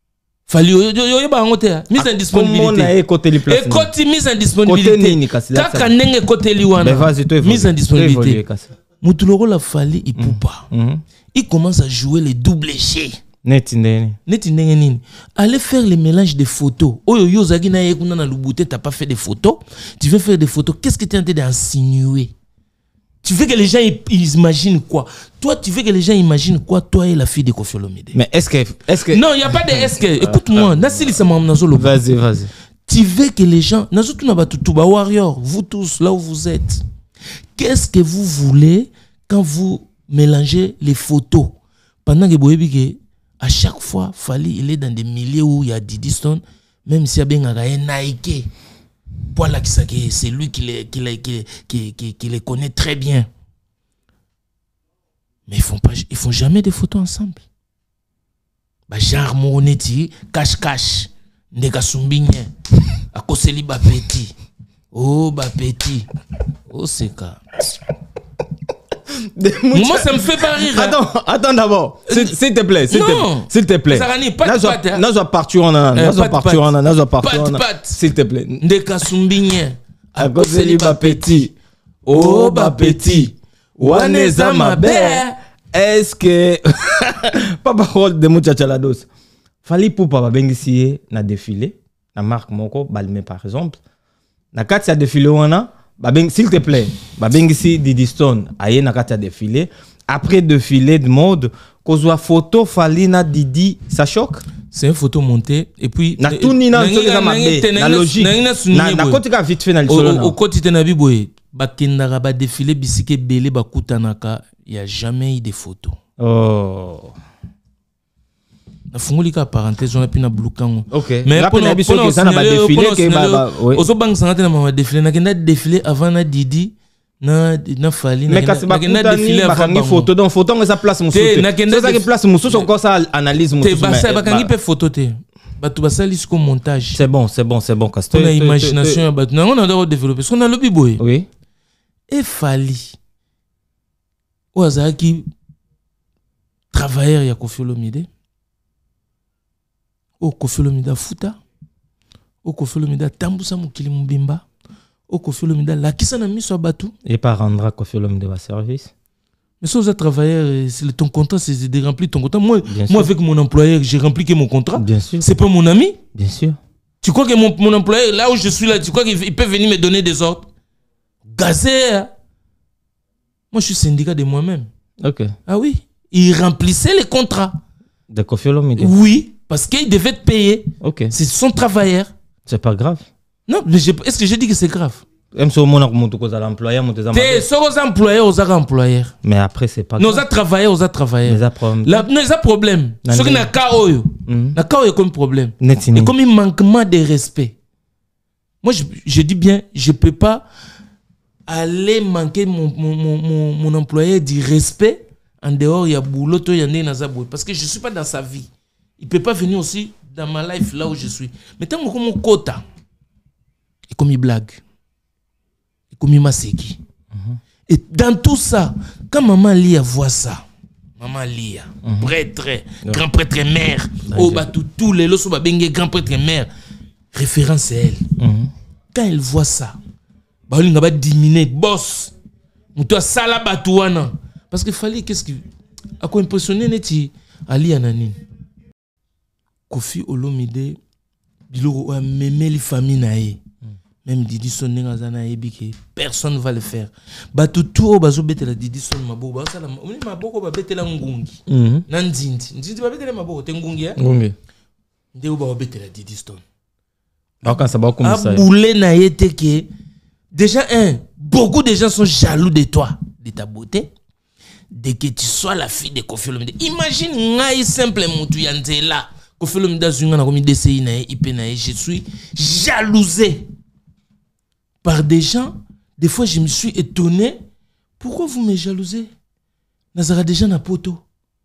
Fali yo yo yo ba ngote mise en disponibilité. Et côté li place. Et côté mise en disponibilité. Kaka ndenge côté li wana. Mise en disponibilité. Mutuloko la Fali il poupa. Il commence à jouer les doubles jets. Net ndenge. Net ndenge nini. Allez faire le mélange de photos. Oyo yo zagi na yekuna na lubuté t'as pas fait des photos. Tu veux faire des photos. Qu'est-ce que tu es en train d'insinuer? Tu veux que les gens ils imaginent quoi? Toi, tu veux que les gens imaginent quoi? Toi et la fille de Koffi Olomide. Mais est-ce que, est-ce que... Non, il n'y a pas de est-ce que. Écoute-moi. Vas-y, vas-y. Tu veux que les gens... Warrior, vous tous, là où vous êtes. Qu'est-ce que vous voulez quand vous mélangez les photos? Pendant que vous à chaque fois, Fali, il est dans des milieux où il y a Diddy Stone, même s'il y a bien un Nike. Voilà, c'est lui qui les, qui, les, qui, qui, qui, qui les connaît très bien. Mais ils font pas, ils font jamais des photos ensemble. Bah, genre Moroneti, cache-cache, Ndeka Sumbinye, à Koseli Bapeti. Oh, Bapeti. Oh, c'est ça. Moi, ça me fait pas rire. Attends, attends d'abord. S'il te plaît, s'il te plaît. Sarani, pas de patte. Nazo partir en an, nazo partir en an, nazo partir en an. S'il te plaît. Ndeka Sumbinye, à Koseli Bapeti. Oh, Bapeti. Waneza mabe. Est-ce que pas parole de Mouchachalados. Fali Poupa ba bengisi na défilé, na marque moko Balmain par exemple. Na kati ya défilé wana, ba beng s'il te plaît, ba bengisi Diddy Stone aye na kati ya défilé. Après défilé de mode, kozwa photo Fali na Diddy, ça choque? C'est une photo montée et puis na tout ni na na mabe, na logique. Na na koti ka vite fait na lisolo na. Au koti tenabi boy, ba kendaka ba défilé bisike belé ba kutanaka. Il n'y a jamais eu de photos. Oh. La fungolika parenthèse on a pu na bloukango. OK. Mais pour na biso que ça na ba défilé que ba ba. Ozo bang sangate na ma défilé na kenda défilé avant na Didi na na Fali na kenda défilé avant ni photo donc photo on ça place mususu. C'est ça qui place mususu encore ça analyse mususu. Te basa ba kangi pe photo te. Ba tu basa lisco montage. C'est bon, c'est bon, c'est bon Castor. On a imagination ba na on a d'abord développer parce qu'on a lobby boy. Oui. Et Fali Ouazaki travailleur ya Koffi Olomide. O Koffi Olomide futa. O Koffi Olomide tambusa mukili mbimba. O Koffi Olomide la kisa na miso batu. Et pas rendre Koffi Olomide va service. Mais si vous êtes travailleur, ton contrat c'est de remplir ton contrat. Moi, moi avec mon employeur, j'ai rempli que mon contrat. Bien sûr. C'est pas mon ami. Bien sûr. Tu crois que mon, mon employeur, là où je suis là, tu crois qu'il peut venir me donner des ordres? Gazé. Moi, je suis syndicat de moi-même. Ok. Ah oui. Il remplissait les contrats. De Koffi Olomide? Oui, parce qu'il devait te payer. Ok. C'est son travailleur. C'est pas grave. Non, mais est-ce que j'ai dit que c'est grave? Même si on a employé, on a employé. Aux employés, aux employeurs. Mais après, c'est pas grave. Nous avons travaillé, aux travaillé. Nous avons problème. Ce qui n'a qu'à eux. N'a qu'à eux comme problème. Et comme un manquement de respect. Moi, je, je dis bien, je ne peux pas aller manquer mon, mon, mon, mon employé du respect en dehors, il y a boulot, il y a des parce que je ne suis pas dans sa vie. Il ne peut pas venir aussi dans ma life là où je suis. Mais tant que mon quota, et comme il blague, et comme il m'a séqué. Et dans tout ça, quand maman Lia voit ça, maman Lia, mm -hmm. prêtre, yeah. grand prêtre mère, oh, bah, tous les lots sont grand prêtre mère, référence c'est elle. Mm -hmm. Quand elle voit ça, bah, elle va diminuer, boss. Moutou sala batouana. Parce qu'il fallait qu'est-ce qui. A quoi impressionner neti Ali Anani. Koffi Olomide, bilo a mémé les familles naé. Même Diddy Son n'engazana ebike. Personne va le faire. Batou tout bazo bete la Diddy Son mabo. Ba sala moni maboko ba bete la ngungi. Nanzindi. Nzindi ba bete la maboko te ngungi ya. Ngungi. Ndeko ba bete la Diddy Son. Ba kan ça ba comme ça. Aboulé na yete ke. Déjà un, beaucoup de gens sont jaloux de toi, de ta beauté. Dès que tu sois la fille de Koffi Olomide. Imagine ngai simple moutou yanzela. Koffi Olomide zunga na komi D C I na ip na je suis jalousé par des gens. Des fois je me suis étonné. Pourquoi vous me jalousez? Nazara déjà na poto.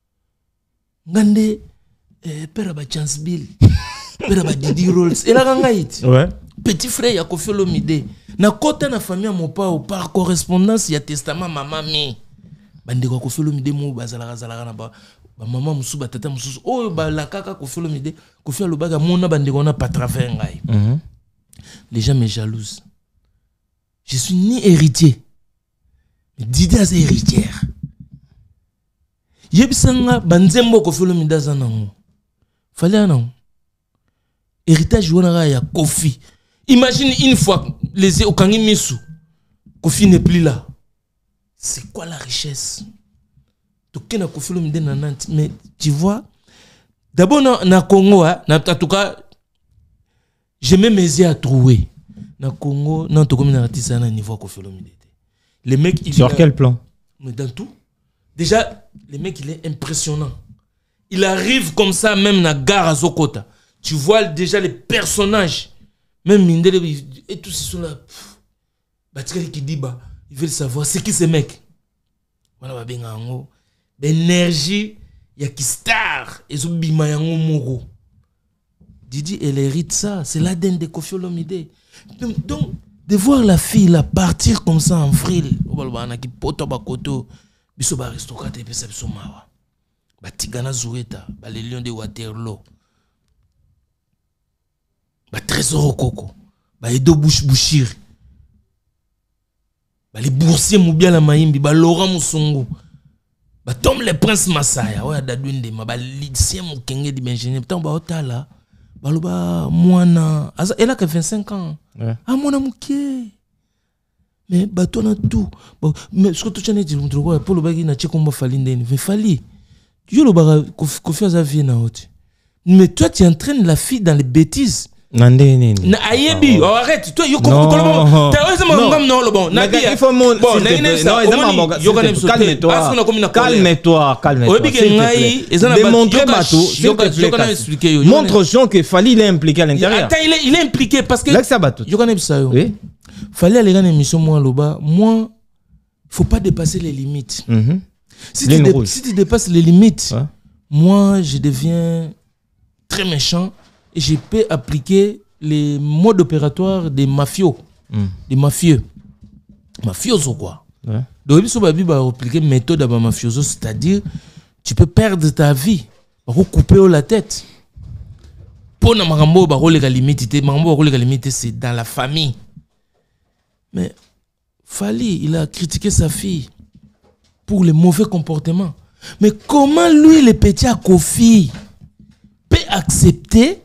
Ngande eh, père ba Chance Bill. Père ba Didi Rolls. Et la gangaït. Ouais. Petit frère ya Koffi Olomide. Na kota na famille mon père par correspondance ya testament maman mi. Bande ko Koffi Olomide mo bazala bazala na ba ba maman musu ba tata musu oh ba la kaka Koffi Olomide Koffi Alobaga mona bande kona pas travers ngai. Les gens me jalousent. Je suis ni héritier. Mais Didi a ses héritières. Yebisanga banzembo Koffi Olomide zanango. Fallait non. Héritage wana ya Koffi. Imagine une fois les okangi misu. Koffi n'est plus là. C'est quoi la richesse? Tokena Koffi Olomide na Nantes, mais tu vois, d'abord na, na Congo, hein, na, en tout cas, j'ai même mes yeux à trouver. Na Congo, non, tu comme un artiste à un niveau Koffi Olomide. Les mecs, il sur a, quel plan? Mais dans tout. Déjà, le mec, il est impressionnant. Il arrive comme ça, même na gare à Zokota. Tu vois déjà les personnages, même Mindele et tous ils sont là. Batikali qui dit bah, ils veulent savoir c'est qui ces mecs. Voilà ba benga ngo. L'énergie, il y a qui star et Zubima yango moro. Didi elle hérite ça, c'est l'A D N de Koffi Olomide. Donc, donc de voir la fille là partir comme ça en vrille, obalba qui poto bakoto, biso ba aristocrate et pesa biso mawa. Ba Tigana Zoueta, ba les lions de Waterloo. Ba Trésor Koko, ba Edo Bush Bushir. Ba les boursiers Moubia la Maïmbi, ba Laurent Moussongo. Ba Tom le Prince Masaya, ouais dadwinde ma ba lycée Mukenge di Benjamin, tant ba otala. Ba loba mwana, elle a que vingt-cinq ans. Ouais. Ah mwana muké. Mais ba toi na tout. Mais ce que tu as dit le droit pour le bagui na tchekomba falinde, mais fali. Tu le baga Koffi Azavie na hoti. Mais toi tu entraînes la fille dans les bêtises. Nande nini. Na ayebi, oh, arrête, toi yo ko ko bon. Ta ose mo ngam no lo bon. Na il faut mon bon, calme-toi. Calme-toi, calme-toi. Démontre Batou. Montre aux gens que Fally il est impliqué à l'intérieur. Attends, il est il est impliqué parce que Lexa Batou. Yo connais ça yo. Oui. Fally aller dans émission moi loba, moi il faut pas dépasser les limites. Si tu si tu dépasses les limites, moi je deviens très méchant. Et je peux appliquer les modes opératoires des mafios, mm. des mafieux. Mafioso quoi. Ouais. Donc, il faut appliquer méthode à mafioso, c'est-à-dire tu peux perdre ta vie, couper la tête. Pour na marambo ba role limité, marambo role limité c'est dans la famille. Mais Fally, il a critiqué sa fille pour les mauvais comportements. Mais comment lui, le petit à Koffi, peut accepter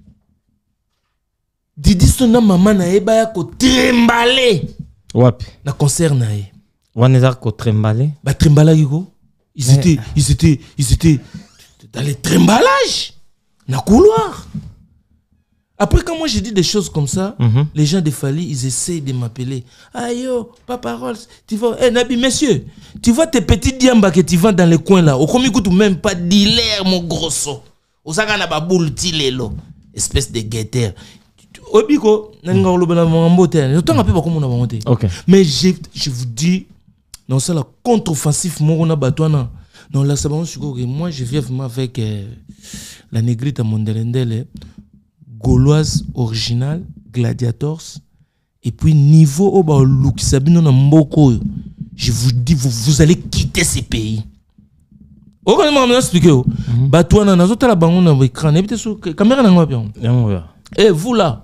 Didi sona maman na eba ya ko trembale. Wapi. Na concert na e. Waneza ko trembale. Ba trembala yiko. Ils étaient ils étaient ils étaient dans les trembalages. Na couloir. Après quand moi je dis des choses comme ça, mm-hmm. les gens de Fally, ils essayent de m'appeler. Aïe yo, Papa Rolls, tu vois, eh hey, Nabi monsieur, tu vois tes petits diamba que tu vends dans les coins là. Au comme écoute même pas dealer mon grosso. Osaka na ba boule tilelo. Espèce de guetteur. Obiko, nanga olobela mambote. Je t'en rappelle pas comment on a monté. Mais je je vous dis, non c'est la contre-offensif morona batwana. Non là c'est bon que moi je viens vraiment avec euh, la négrite à Mondelendele, gauloise originale, gladiators et puis niveau au ba look sabino na mboko. Je vous dis vous vous allez quitter ces pays. Oh quand même expliquer oh. Batwana na zota la bango na écran, évitez sur caméra na ngwa bien. Et vous là,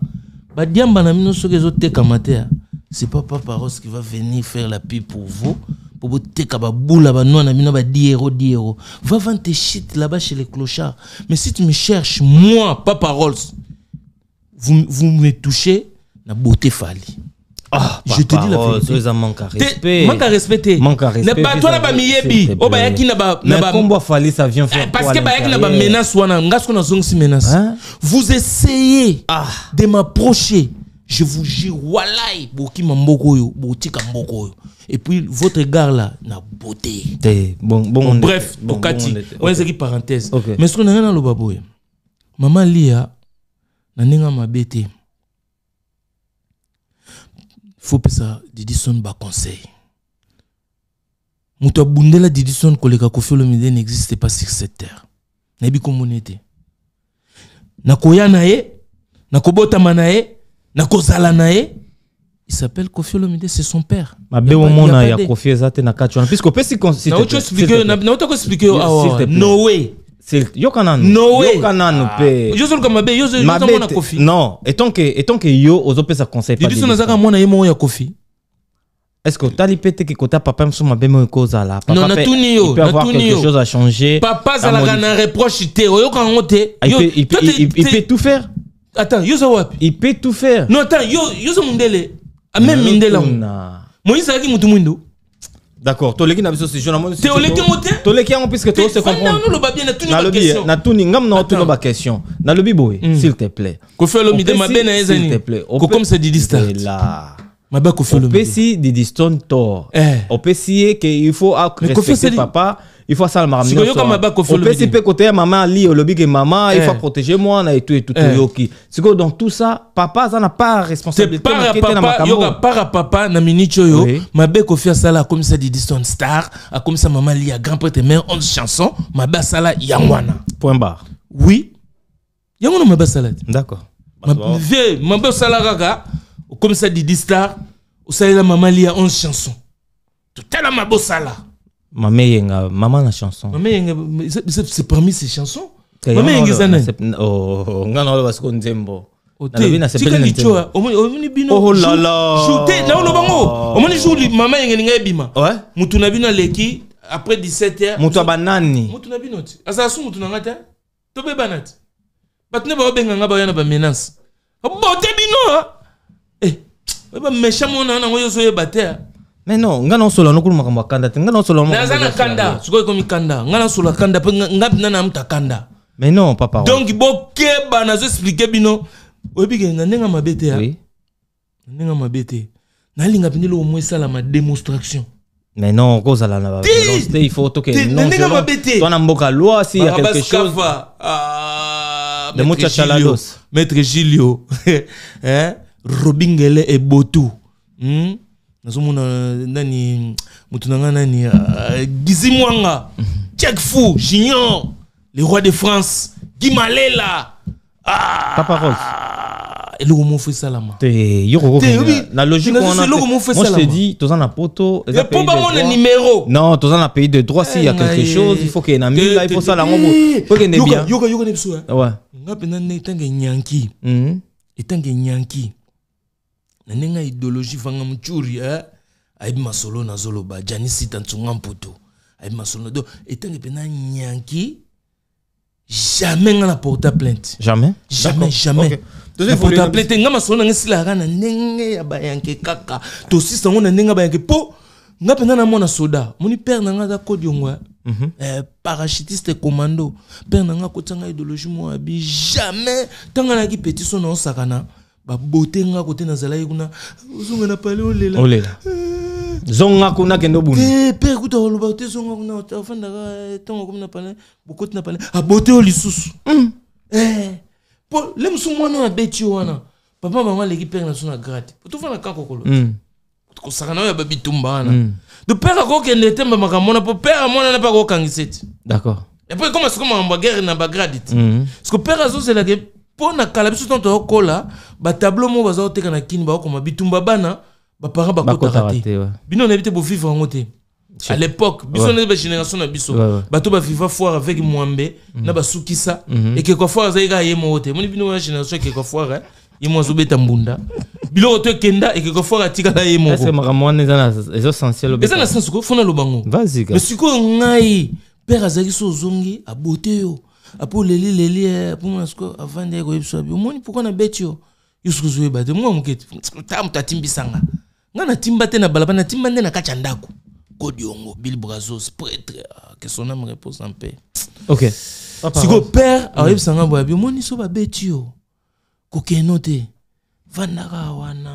c'est pas Papa Ross qui va venir faire la pub pour vous. Pour vous teka ba boula ba non amino ba dix euros dix euros. Va vendre tes shit là-bas chez les clochards. Mais si tu me cherches, moi, Papa Ross, vous, vous me touchez, la beauté Fally. Ah, je te dis la vérité. Ça manque à respect. Manque à respecter. Manque à respect. Ne pas toi na ba miyebi. O ba yaki na ba na ba. Combat Fally ça vient faire parce que ba yaki na ba menace wana ngasko na zongsi menace. Vous essayez ah. de m'approcher. Je vous jure wallahi boki mamboko yo, botika mboko yo. Et puis votre gars là na beauté. Bon bon, bon bref, Bokati. On est une parenthèse. Mais ce qu'on a dans le baboy. Maman Lia na ninga mabete. Faut que ça Didison ba conseil. Mouta bundela Didison koleka Koffi Olomide n'existe pas sur cette terre. Nabi communauté. Na koya na ye, na kobota manae, na kozala na ye, il s'appelle Kofi Olomide, c'est son père. Ma bé au monde il y a Kofi Ezate na kachwana puisque peut si si na autre expliquer na autre expliquer no way yo kanano no way yo kanano pe yo zo comme bé yo zo na Kofi non étant que étant que yo ozo pe sa conseil pas biso na zaka mona yemo ya Kofi. Est-ce que t'as lipete que kota papa mso ma bé mo koza là non na tuni yo il peut avoir quelque chose à changer papa za la na reproche té yo kango té il peut il peut tout faire. Attends yo zo wapi il peut tout faire. Non attends yo yo zo mundele a même mindela Moïse a dit mutu mwindo. D'accord, toleki na biso c'est jeune moi. Toleki moté. Toleki yango puisque to se comprendre. Non non ba bien na tuni ba question. Na tuni ngam na tuni ba question. Na lobi boy, s'il te plaît. Ko fait Olomide ma ben na ezani. S'il te plaît. Ko comme c'est Didi Star. Là. Ma ba ko fait Olomide. Opesi Didi Stone Tor. Opesi que il faut respecter papa. Il faut ça le maramier. Si yo comme ba ko fait Olomide. Opesi pe côté maman li olobi que maman il faut protéger moi na et tout et tout yoki. C'est que dans tout ça papa ça n'a pas responsabilité na kete na makambo. Yo para papa na minicho yo ma ba ko fait ça là comme ça Didi Stone Star, a comme ça maman li a grand prêtre mais onze chansons, ma ba ça là yangwana. Point barre. Oui. Yangwana ma ba ça là. D'accord. Ma vie ma ba ça là gaga comme ça Didi Star, au ça là maman li a onze chansons. Tout à la ma ba ça là. Maman yenga maman la chanson. Maman yenga c'est parmi ces chansons. Maman yenga zana. Oh ngana parce qu'on nzembo. Ote na sepeli nzembo. Omoni bino. Oh là là. Jouté na lo bango. Omoni jouli maman yenga ninga bima. Ouais. Mutu na bino leki après dix-sept heures. Mutu banani. Mutu na bino ti. Asa su mutu na ngata. To be banati. Batne ba benga ngaba yana ba menace. Bote bino. Eh. Ba méchant mona na ngoyo so yebate. Mais non, ngana solo no kuluma kamba kanda ngana solo mo. Nazana kanda, siko komi kanda. Ngana solo kanda pe ngapi na namta kanda. Mais non, papa. Donc bo keba na zo expliquer bino. Obi ke ndenga mabete ya. Oui. Ndenga mabete. Na linga pinelo mo sala ma démonstration. Mais non, cause la na violence, il faut to que non. Ndenga mabete. Toi na mboka loi si il y a quelque chose. Ah, de mucha chalados. Maître Gilio. Hein? Robingele et Botou. Hmm? Nazomona nani mutunanga nani Gizimwanga Jack Fou Gignon les rois de France Guy Malela ah Papa Rose et le mot fait ça là ma te yoko la logique on a moi je te dis tous en a poto et pas pas mon numéro non tous en a pays de droit s'il y a quelque chose il faut qu'il y ait un ami là il faut ça là il faut qu'il y ait bien yoka yoka nepso ouais ngapena netange nyanki mhm etange nyanki nanenga idéologie vanga mchuri eh aibi masolo na zoloba Janisi Tantunga Mputu aibi masolo do etange pena nyanki jamais ngana porta plainte jamais jamais jamais na porta plainte nga masolo na ngisila kana ndenge ya bayanke kaka to sisa ngona ndenge bayanke po nga pena na mona soda moni père na nga da kodiongo eh parachutiste commando père na nga kotanga idéologie mo abi jamais tanga na ki petit son na osakana ba beauté nga côté na zala yuna uzunga na pale olela olela zonga kuna kendo buni eh père kuta oloba te zonga kuna ofanda ka tonga kuna pale bokoti na pale a beauté olisusu eh po le msumo na beti wana papa mama leki père na sona grade to fana ka kokolo ko sakana ya babitumba wana de père ko kende temba makamona po père mona na pa ko kangiseti d'accord et puis comment c'est comme en guerre na ba grade parce que père azo c'est la que pour na kala biso tonto okola ba tableau mo baza oteka na kini ba koma bitumba bana ba para ba kota raté bino na bité bo vivre en côté à l'époque biso na ba génération na biso ba to ba vivre foire avec Mwambe na ba sukisa et quelque fois za ira yemo ote moni bino na génération quelque fois yemo zobeta mbunda bilo to kenda et quelque fois atika la yemo est-ce que makamwana ezana essentiel ezana sensu ko fona lobango vas-y mais siko ngai père azaki so zongi a beauté yo apo leli leli pour moi sko avant de ko yebso bi moni pourquoi na betio yusko zoe ba de moi muketi tam tatimbisanga ngana timbate na balabana timbande na kacha ndako kodiongo Bill Brazos prêtre que son âme repose en paix. OK siko père a yebsanga bo bi moni so ba betio ko kenote vandaka wana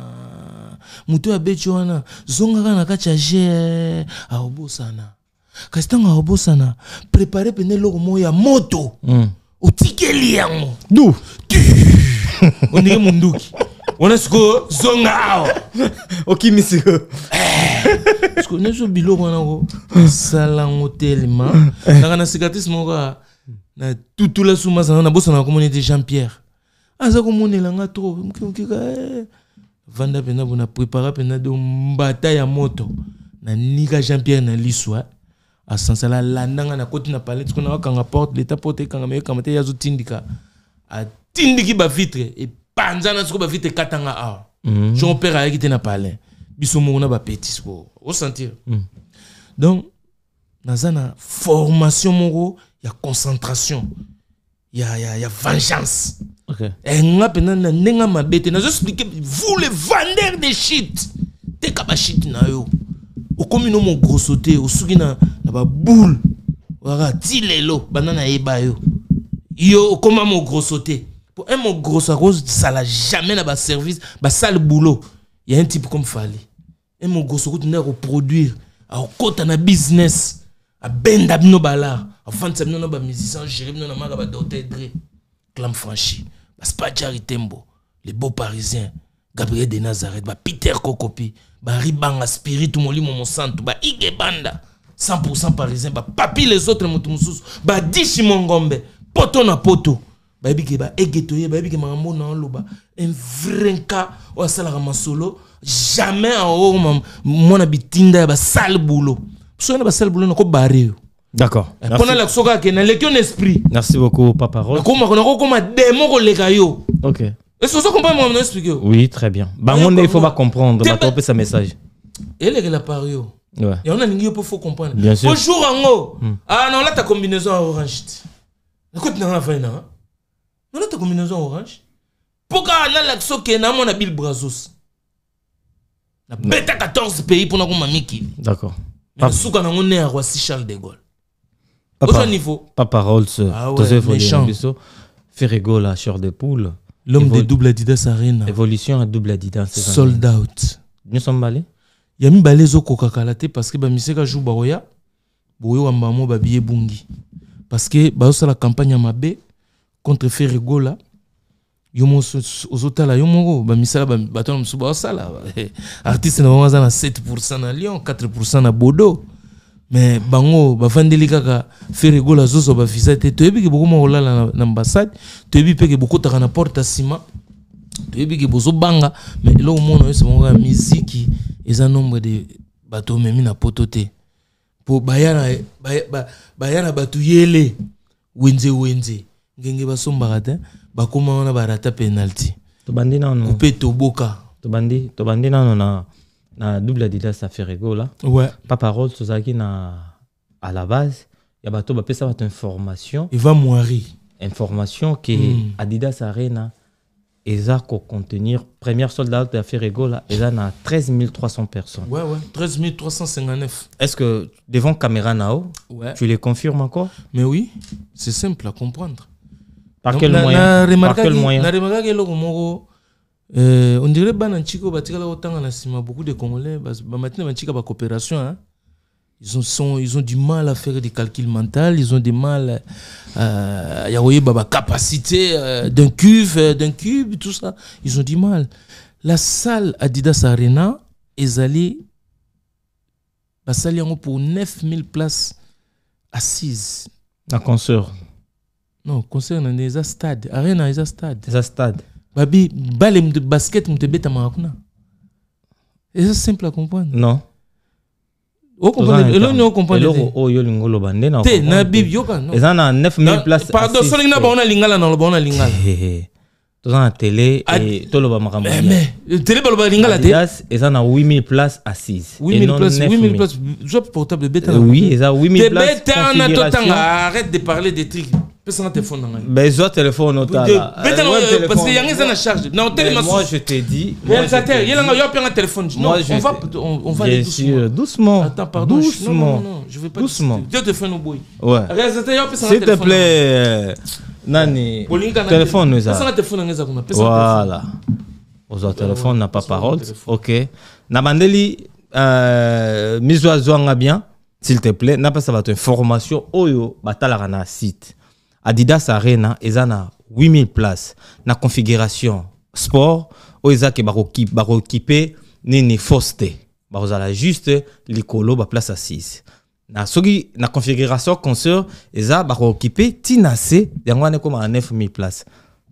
mutu ya betio wana zonga na kacha je a obosana kasi tanga obosana préparer pene loko moya moto mm. otikeli yango du onike munduki ona siko zonga okimisiko siko neso biloko wana ko salango tellement nanga na cicatrice moko na tutula suma sana na bosana communauté Jean-Pierre aza ko monela nga trop mukika vanda pena bona prépara pena de mbata ya moto na nika Jean-Pierre na liswa a sansala landanga na koti na palais ko na kanga porte l'état porte kanga me kamate yazo tindika a tindiki ba vitre et panzana sko ba vitre katanga a Jean père a quitté na palais biso mo na ba petit ko au sentir donc nazana formation moko ya concentration ya ya ya vengeance. OK. Et nga pena na nenga mabete na expliquer vous les vendeurs de shit. Te kaba shit na yo. O komi no mo grossoté o suki na na ba boule. Wara tilelo banana eba yo. Yo koma mo grossoté. Pour un mo grosso rose ça la jamais na ba service, ba sale boulot. Il y a un type comme Fali. Un mo grosso route na reproduire a kota na business. A benda bino bala. A fanta bino ba musicien, Jérémy no na maga ba docteur Dre. Clam franchi. Spadjari Tembo, les beaux parisiens, Gabriel de Nazareth, bah Peter Kokopi, bah Ribanga Spirit, Moli Momo Santo, bah Ige Banda, cent pour cent parisien, bah Papi les autres Motumoussous, bah Dishi Mongombe, Poto na Poto, bah Ebike bah Egetoye, bah Ebike Mambo na Loba, un vrai cas, ou à Salarama Solo, jamais en haut, mon habitinda, bah sale boulot. Parce que bah sale boulot, n'a pas barré. D'accord. Merci beaucoup, Papa Rose. Ok. Est-ce que vous comprenez mon expliquer? Oui, très bien. Bah, on il faut pas comprendre. Bah, topper sa message. Elle est la pario. Ouais. Et on a une pour faut comprendre. Bien sûr. Bonjour en haut. Ah non, là ta combinaison orange. Écoute, non la fin là. Non là ta combinaison orange. Pourquoi on a l'action que na mon Bill Brazos. Na bêta quatorze pays pour na ko mamiki. D'accord. Mais souka na on est à Roissy Charles de Gaulle. Papa, niveau. Papa Rolls, ah ouais, méchant. Ferrego, la chair de poule. L'homme Évol... de double Adidas Arena. Évolution à double Adidas. Sold out. Nous sommes balés. Il y a mis balé zo Coca-Cola parce que Bamiseka joue Baroya. Boyo Ambamo Babiye Bungi. Parce que Baosa la campagne à Mabé contre Ferrego là. Yomo aux hôtels là, Yomo Bamisela Baton Msubaosa là. Artiste na sept pour cent à Lyon, quatre pour cent à Bordeaux. Mais bango bafandeli kaka Ferrego la zozo ba visa te toyebi ke beaucoup mo la na ambassade toyebi pe ke beaucoup ta na porte ciment toyebi ke bozo banga mais là au monde c'est mon musique et un nombre de bateaux memi na pototé pour bayana bayana batu yele wenze wenze ngenge basomba te ba koma na barata penalty to bandi na no couper to boka to bandi to bandi na na na double Adidas à Ferrego là. Ouais. Papa Rose Sozaki na à la base, il y a bateau ba pesa une information. Il va mourir. Information que mm. Adidas Arena eza ko contenir première soldat de Ferrego là, eza na treize mille trois cents personnes. Ouais ouais, treize mille trois cent cinquante-neuf. Est-ce que devant caméra nao, ouais. Tu les confirmes encore? Mais oui, c'est simple à comprendre. Par quel moyen? Par quel moyen? Na remarqué que le Euh, on dirait que batikala otanga na sima beaucoup de Congolais ba maintenant batika ba coopération hein. Ils ont sont ils ont du mal à faire des calculs mentaux, ils ont du mal à y avoir ba capacité euh, d'un cube d'un cube tout ça, ils ont du mal. La salle Adidas Arena est allée ba salle pour neuf mille places assises. Un concert. Non, concert dans des stades, Arena est un stade. Des stades. Babi, balem de basket, m'te bête à Marakuna. Et c'est simple à comprendre. Non. On comprend. Et là, on comprend. Oh, yo lingolo bande na. Te na bib yoka non. Ils en a neuf mille places. Pardon, soli na ba on a lingala na ba on a lingala. Tous en télé et tout le ba makambo. Mais télé ba ba lingala te. Ils en a huit mille places assises. huit mille places, huit mille places. Job portable de bête. Oui, ils ont huit mille places. Bête na totanga, arrête de parler des trucs. Personne téléphone dans ben zo téléphone au parce que yang est en charge non tellement moi je te dis réalisateur il y a un téléphone non on va on va aller doucement doucement attends pardon doucement non non je veux pas doucement Dieu te fait nos boy ouais réalisateur il s'il te plaît nani téléphone nous a voilà au téléphone n'a pas parole OK na bandeli euh mise à joindre bien s'il te plaît n'a pas ça va te information oyo batala na site Adidas Arena ezana huit mille places na configuration sport o ezaki baroki barokipe nini foste bazala juste likolo ba place assise na soki na configuration concert eza barokipe tinase yango ne comme à neuf mille places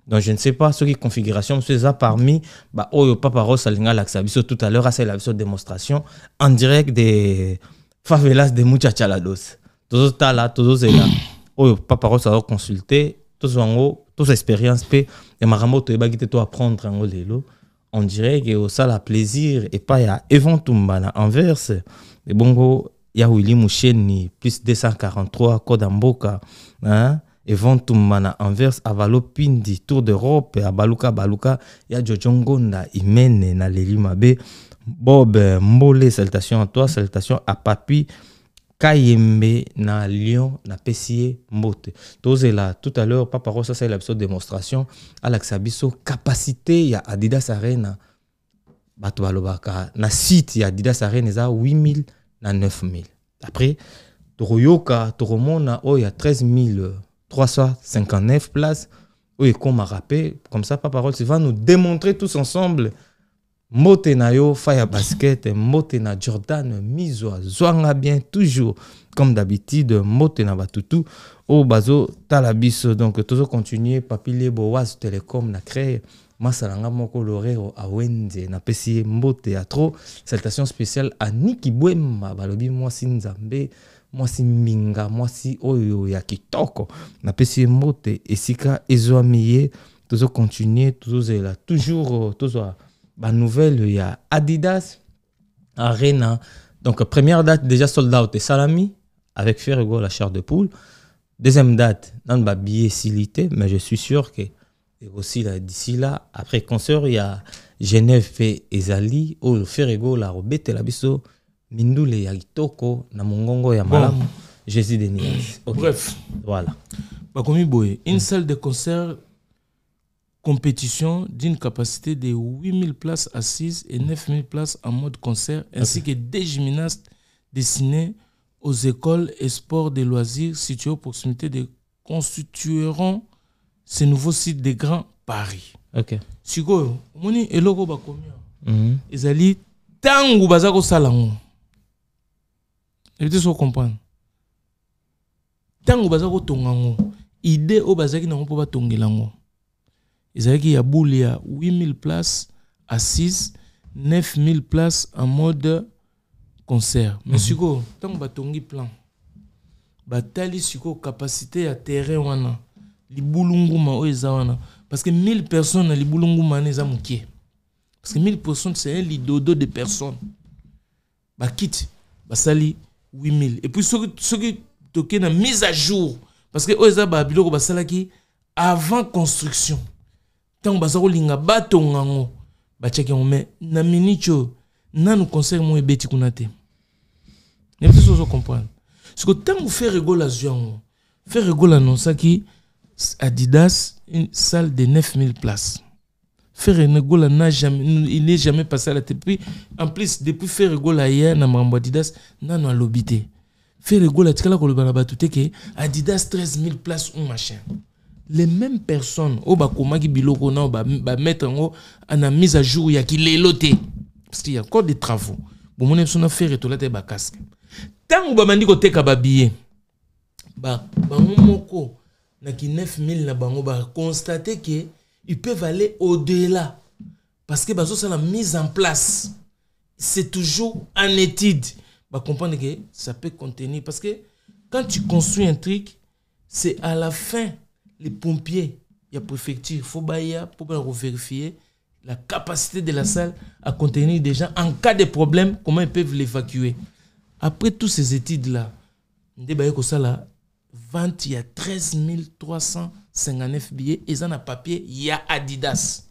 Donc, je ne sais pas ce qui configuration, c'est ça parmi, bah, oh, Papa Ross, Salinga, l'Axabiso, tout à l'heure, c'est la démonstration en direct des favelas de Muchachalados. Tous ça là, tous ça là. Oh, Papa Ross a consulté, tous en haut, tous expérience, et Maramo, tu es bagité, toi apprendre en haut les lots. On dirait que ça la plaisir et pas ya Eventumba Anvers et bongo ya Willy Moucheni plus deux cent quarante-trois Kodamboka hein Eventumba Anvers Avalo Pindi Tour d'Europe à Baluka Baluka ya Jojongonda Imene na Leli Mabe Bob Mbole salutations à toi salutations à Papi Kayembe na Lyon na Pessier Mbote. Tous là tout à l'heure Papa Rosa c'est l'épisode démonstration à l'Axabiso capacité ya Adidas Arena bato balobaka na site ya Adidas Arena za huit mille na neuf mille. Après Toroyoka Toromona oh il y a treize mille trois cent cinquante-neuf places. Oui comme a rappelé comme ça Papa Rosa va nous démontrer tous ensemble Motena yo fire basket, Motena Jordan, Mizoa, Zwanga bien toujours comme d'habitude, Motena Batutu, au bazo Talabiso donc toujours continuer Papile Boaz Telecom na créé Masalanga moko lorero a Wenze na pesi Mbote à trop salutation spéciale à Niki Bwema balobi moi si Nzambe moi si Minga moi si oyo ya kitoko na pesi Mbote esika ezoamiye toujours continuer toujours là toujours toujours la nouvelle, il y a Adidas Arena. Donc, première date, déjà sold out et Salami avec Ferrego, la chair de poule. Deuxième date, dans le billet silité, mais je suis sûr que aussi d'ici là, après concert, il y a Genève et Ezali, ou Ferrego, la Robette, la Bisso, Mindule, Yagitoko, Namungongo, Yamalam, bon. Jésus Denis. Okay. Bref, voilà. Bah, comme une mm. salle de concert. Compétition d'une capacité de huit mille places assises et neuf mille places en mode concert, ainsi okay. que des gymnastes destinés aux écoles et sports de loisirs situés aux proximités de constitueront ces nouveaux sites de Grand Paris. Ok. Siko, moni eloko ba combien? Ezali tangu bazako salango. Évitez de comprendre. Tangu bazako tongango, idée o bazaki na po ba tongelango. Il y a huit mille places assises, neuf mille places en mode concert. Mais si vous avez un plan, batali siko capacité à terrain wana, li bulunguma o ezawana parce que mille personnes na li bulunguma ne zamukie. Parce que mille personnes c'est un lidodo de personnes. Ba kit, ba sali huit mille. Et puis ceux ceux qui toquent na mise à jour parce que o ezaba biloko ba salaki avant construction. Tant bazaro linga batongango bachaki on na minicho nanu conseil mo ebeti kunate. Ne peut pas comprendre. Ce que tant vous fait rigoler ziango, fait rigoler non ça qui Adidas une salle de neuf mille places. Faire rigoler n'a jamais il n'est jamais passé à la télé. Puis en plus depuis faire rigoler hier na mambo Adidas nanu a lobité. Faire rigoler tikala ko lobana batute que Adidas treize mille places ou machin. Les mêmes personnes au bakoma ki biloko na ba ba mettre en ana mise à jour ya ki leloté parce qu'il y a encore des travaux bon mon son affaire to la te ba casque tant ba mandi ko teka ba billet ba bango moko na ki neuf mille na bango ba constater que ils peuvent aller au-delà parce que bazo ça la mise en place c'est toujours en étude ba comprendre que ça peut contenir parce que quand tu construis un truc c'est à la fin les pompiers, il y a préfecture, il faut pour vérifier la capacité de la salle à contenir des gens en cas de problème, comment ils peuvent l'évacuer. Après toutes ces études-là, vente, il y a treize mille trois cent cinquante-neuf billets et dans un papier, il y a Adidas.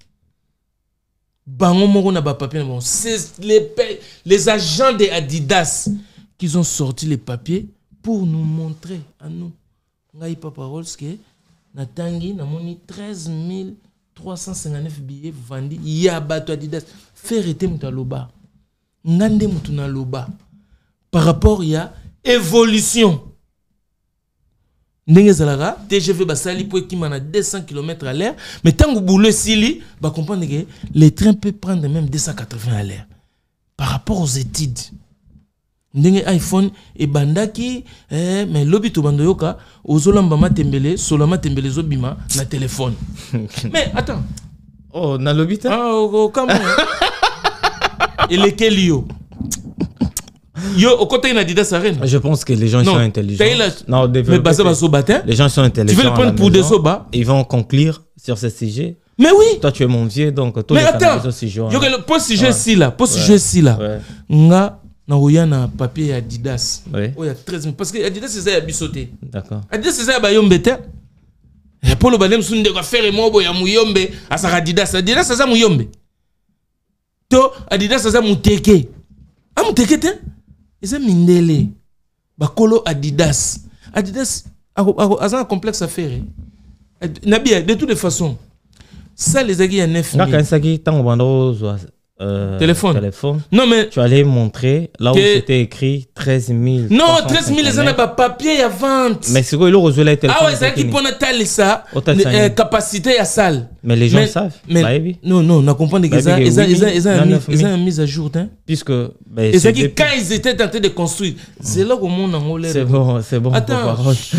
C'est les, les agents de Adidas qui ont sorti les papiers pour nous montrer à nous. Papa Rolske, Natangi, namoni treize mille trois cent cinquante-neuf billets vendus. Il y a bateau Adidas. Faire été mutaloba. Nande mutunaloba. Par rapport, il y a évolution. Ndenge zalaga, T G V basali pour qui mana deux cents kilomètres à l'heure. Mais tant que vous boulez sili, bah comprendre que les trains peuvent prendre même deux cent quatre-vingts à l'heure. Par rapport aux études. ndenge iPhone et bandaki eh mais lobi to bando yoka ozolamba matembele solama tembele zobima na téléphone. Mais attends. Oh, na lobi ta? Ah oh, comment? Et lequel yo? Yo au côté Adidas Arena. Je pense que les gens non, sont intelligents. La... Non, mais bah ça va sobatin. Les gens sont intelligents. Tu veux le prendre pour des soba? Ils vont conclure sur ce sujet. Mais oui. Toi tu es mon vieux donc tous mais les attends. aussi jouent. Yo le poste sujet si là, poste sujet si là. Nga na oyana papier Adidas. Oui. Oh il y a treize mille parce que Adidas c'est ça ya bisoté. D'accord. Adidas c'est ça ya bayombe te. Et pour le balem sunde ko faire mobo ya muyombe asa Adidas. Adidas c'est ça muyombe. To Adidas c'est ça muteke. Ah muteke te? Ils ont mindele. Bakolo Adidas. Adidas a un complexe à faire. Nabia, de toutes les façons, ça les a dit à neuf mille. Euh, téléphone. téléphone. Non, mais. Tu allais montrer là où c'était écrit treize mille. Non, treize mille, les gens n'ont papier à vente. Mais c'est quoi, il a reçu le téléphone. Ah ouais, c'est qui peut nous ça. Capacité à salle. Mais les gens mais, savent. Mais, bah, non, non, on comprend que ça. Ils ont mis à jour. Puisque. Bah, et c'est qui, quand ils étaient en train de construire, c'est là que mon en c'est bon, c'est bon. Attends.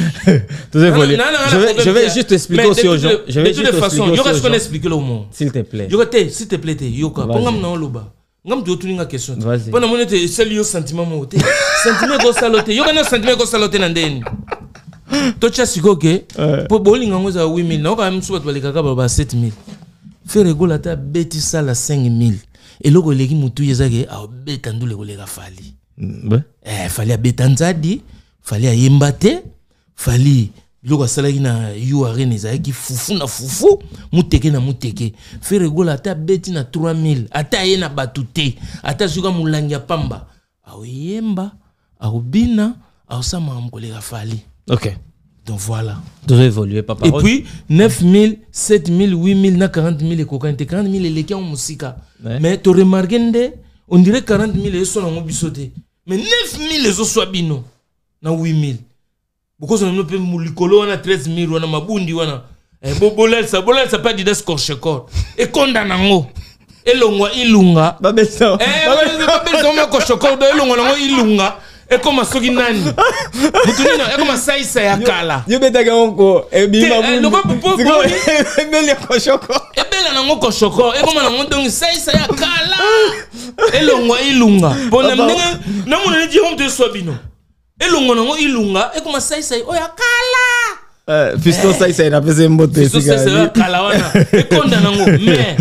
Je vais juste expliquer aussi aux gens. Je vais juste expliquer. Il y aura ce qu'on explique là au monde. S'il te plaît. S'il te plaît, Yoka. Loba ngam do tuninga question vas-y pona monete seli yo sentiment mo te sentiment go salote yo kana sentiment go salote na ndeni to cha sikoke po bolinga ngoza huit mille na ka msuba balika ka ba sept mille faire gola ta beti sala cinq mille et loko leki mutu yezake a beta ndule ko leka fali eh fali a beta nzadi fali a yembate fali biloko asalaki na U R N ezalaki fufu na fufu muteke na muteke faire gola ata beti na trois mille ata ye na batu te ata suka mulangi ya pamba aoyemba aobina aosama amukoleka fali. Ok. Donc voilà. Devait évoluer papa. Et puis neuf mille, sept mille, huit mille na quarante mille ekokante quarante mille eleki en musika. Mais tu remarques nde on dirait quarante mille ezo na ngobisote. Mais neuf mille ezo swabino na huit mille. Because on a pas moulikolo on a treize mille on a mabundi on a eh bobolel ça bolel ça pas Adidas Corchecor et kondanango elongwa ilunga babelso eh babelso ma Corchecor do elongwa nango ilunga et comme soki nani mutunino et comme saisa ya kala yo betaka onko e bi mabundi le ba popo e beli Corchecor e bela nango Corchecor et comme nango donc saisa ya kala elongwa ilunga bona ndenge namu ne di on de sobino elongo nango ilunga e kuma sai sai oya kala eh fisto sai sai na pese mbote fisto sai sai kala wana e konda nango mais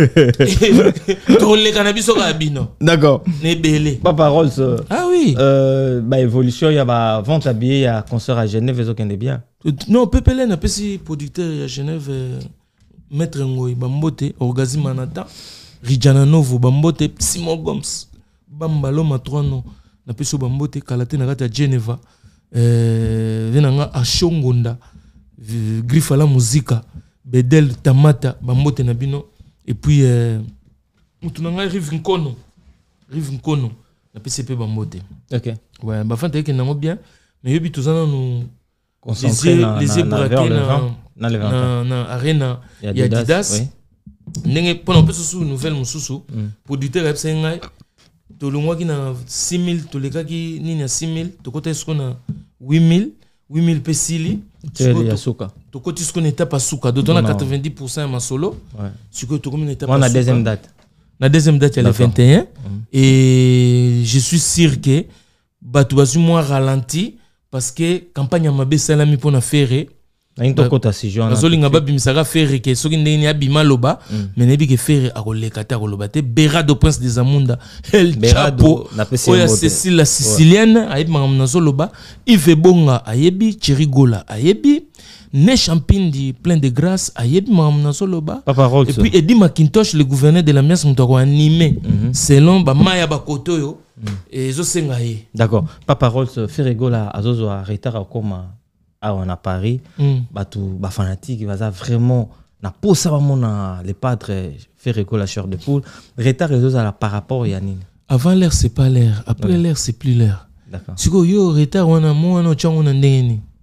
to le kana biso ka bino d'accord ne belé papa Rolls ah oui euh ba évolution ya ba vente à billets ya concert à Genève ezo kende bien non pepele na pesi producteur à Genève maître ngoy bambote orgazi manata Rijana Novo bambote Simon Gomes bambalo matrono na peso bambote kalate na kata Geneva euh venanga a Shongonda Grifala Muzika Bedel Tamata bambote na bino et puis euh mutunanga Rive Nkono Rive Nkono na P C P bambote. OK. Ouais, ba fante ke nango bien mais yobi tozana nous concentrer na les ébraquer na na na na arena ya Adidas ndenge pona peso sous nouvelle mususu producteur epsenga to longwa ki na six mille to leka ki nini ya six mille to kota esko na huit mille huit mille pesili tele ya suka to kota esko na étape suka do to na quatre-vingt-dix pour cent ma solo siko to comme na étape on a deuxième date la deuxième date elle est vingt et un et je suis sûr que batu basu moins ralenti parce que campagne mabe salami pour na faire Ainto kota si jona. Nazolinga ba bimisaka faire ke soki ndeni abima loba mais nebi ke faire akoleka ta koloba te Berado Prince des Amunda El Chapo oya Cécile la Sicilienne ayebi mangam nazoloba Yves Bonga ayebi Chirigola ayebi Ne Champindi plein de grâce ayebi mangam nazoloba et puis Eddie McIntosh le gouverneur de la Mies mutako animé selon ba maya ba kotoyo et zo senga ye. D'accord. Papa Rolls Ferregola azozo a retard koma ah on a Paris mm. batu ba fanatique baza vraiment na posa ba mona les padres Ferregola la chair de poule retard les autres par rapport ya nini avant l'air c'est pas l'air après ouais. L'air c'est plus l'air d'accord siko yo retard wana mo wana chango na ndeni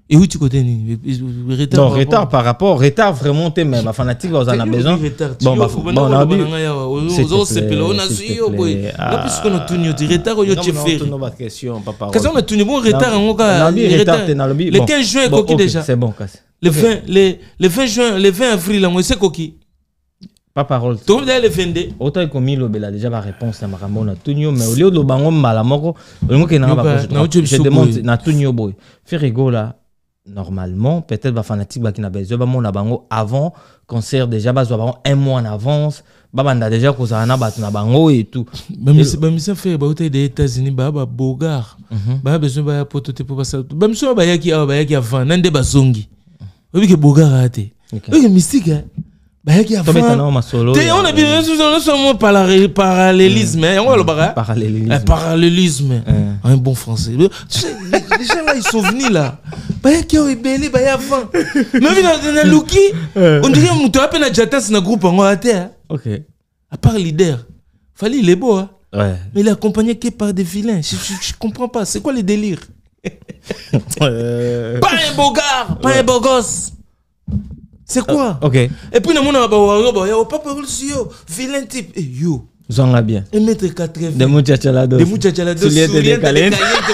Et où tu côté ni retard non retard par rapport retard vraiment t'es même fanatique vous en a besoin bon bah bon on a vu c'est pelo on a su yo boy là puisque on a tout ni retard yo tu fais non pas question papa qu'est-ce qu'on a tout ni bon retard en cas le quinze juin coquille déjà c'est bon casse le vingt les le vingt juin le vingt avril là moi c'est coquille pas parole tout le vingt-deux autant que mille obela déjà ma réponse na makambo na tunyo mais au lieu de bango mala moko le que na ba je demande na tunyo boy fait rigola normalement peut-être ba fanatique ba qui na besoin ba mona bango avant concert déjà ba zo un mois en avance ba banda déjà ko za na ba na bango et tout même même ça fait ba hôtel des États-Unis ba ba Bogart ba besoin ba prototype pour ça même ça ba yaki ba yaki avant nande ba zongi obi ke Bogart raté obi mystique bah il y a vraiment solo on a bien nous parallélisme on va le bara parallélisme parallélisme un bon français les gens là ils sont venus là bah il y a belé bah il y a vingt mais dans dans Luki on dirait on te appelle na Jatas na groupe en terre OK à part leader Fally il est beau hein ouais mais il est accompagné que par des vilains je je comprends pas c'est quoi les délires pas un beau gars pas un beau gosse. C'est quoi? Uh, ok. Et puis, on a pas parlé sur vilain type. Et yo. J'en ai bien. un mètre quatre-vingts. Des mouchachalados. Des mouchachalados. Souliers de décalé.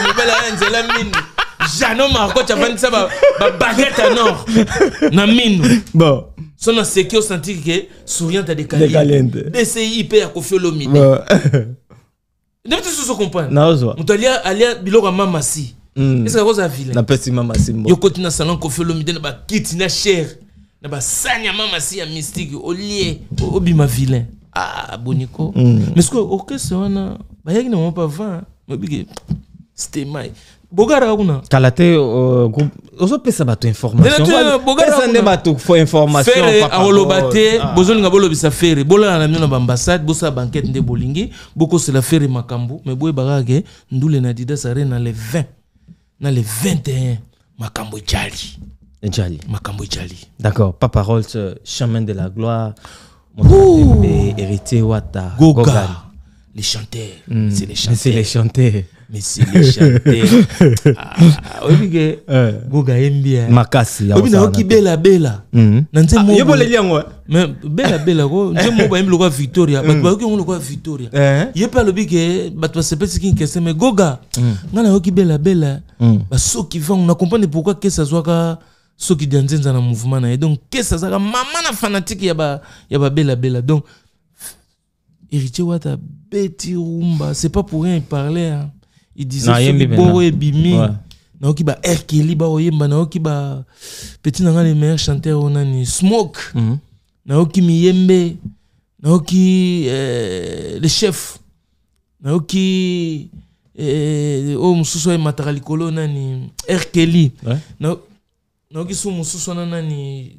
Janon Marco, tu as vendu ça, baguette à nord. Na mine. Bon. Son a séqué au senti que souriant à décalé. Décalé. D C I hyper confio l'omide. Depuis tout ce qu'on comprend. Non, je vois. On t'a dit, alia, bilora mamasi. Est-ce que c'est quoi vilain? Na petit mamasi. Yo continue à salon confio l'omide, na ba kit na cher. Na ba sanya mama si ya mystique au lié au bima vilain ah boniko mais ce que OK c'est on ba yaki na pas vingt mais big c'était mai Bogara kuna kalate groupe ozo pesa bato information Bogara ne bato fo information papa a olobate bozolinga bolobisa fere bola na mino ba ambassade bosa banquette nde bolingi boko c'est la fere makambu mais boye barage ndule na Adidas Arena le vingt na le vingt et un makambo jali Jali. Makambo Jali. D'accord. Papa Rolls, chemin de la gloire. Mon héritier Wata. Goga. Gogan. Les chanteurs. Mm. C'est les chanteurs. C'est les chanteurs. Mais c'est les chanteurs. Ah, oui, Goga aime bien. Makasi. Oui, na oki bela bela. Nanze mo. Yo boleli yango. Mais bela bela ko, nze mo ba aime le roi Victoria. Ba ba oki on le roi Victoria. Ye pas le big ba to se pesi kin kese mais Goga. Ngana oki bela bela. Ba so qui vont on comprend pourquoi que ça soit ka ceux qui dansent dans le mouvement et donc qu'est-ce que ça maman na fanatique ya ba ya ba bela bela donc héritier Wata Betty Rumba c'est pas pour rien il parlait hein. Il disait que Boro et Bimi na oki ba R Kelly ba oyemba na oki ba petit na les meilleurs chanteurs on a ni Smoke na oki Miyembe na oki le chef na oki oh mususu e matara likolo na ni R Kelly na non qui sont mon sous nani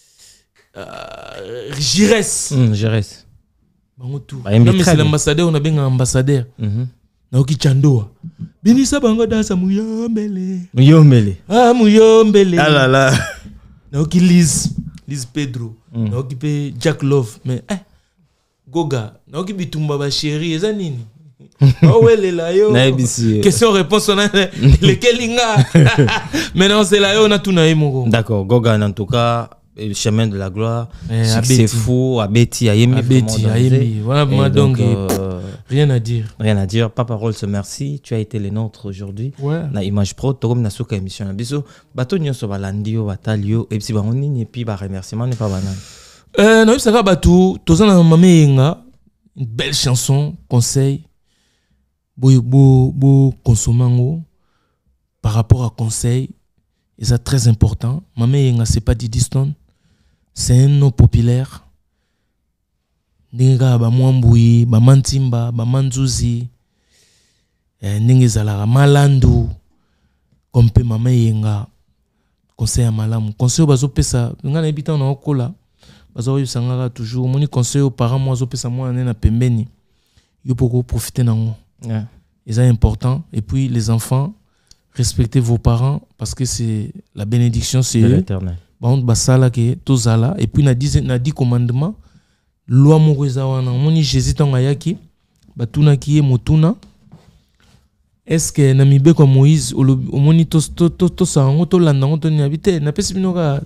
Gires Gires bango tout non mais c'est l'ambassadeur on a bien un ambassadeur na oki Chandoa binisa bango dansa muyombele muyombele ah muyombele ah là là na oki Liz Liz Pedro na oki pe Jack Love mais eh Goga na oki bitumba ba chérie eza nini oh ouais les là yo question réponse on a lequel inga maintenant c'est là on a tout naï mon d'accord Goga en tout cas le chemin de la gloire c'est fou à Betty à Yemi Betty à Yemi voilà moi donc euh, rien à dire rien à dire Papa Rolls merci tu as été le nôtre aujourd'hui na Image Pro to comme na soka émission na biso bato nyonso balandio batalio et puis ba nini et puis ba remerciement ne pas banal euh na ça bato tozana mamé yenga une belle chanson conseil Bo, bo, bo consommango par rapport à conseil, et c'est très important. Maman yenga c'est pas Diddy Stone, c'est un nom populaire. Nenga ba mwambui, ba mantimba, ba manzuzi, nenga zalara malandu, comme pe maman yenga conseil à malamu. Conseil bazo pesa, nga na ebita na okola, bazo yo sangara toujours. Moni conseil aux parents moi zo pesa moi na pembeni, yo poko profiter nango. Yeah. C'est important. Et puis les enfants, respectez vos parents parce que c'est la bénédiction, c'est l'éternel. Bon, basala ke tozala. Et puis na dix na dix commandements, loi mourezawana. Moni Jésus tanga yaki, batuna kiye motuna. est-ce que na mibeko Moïse omoni to to to to sango to landa ngo to ni habité na pesi bino ka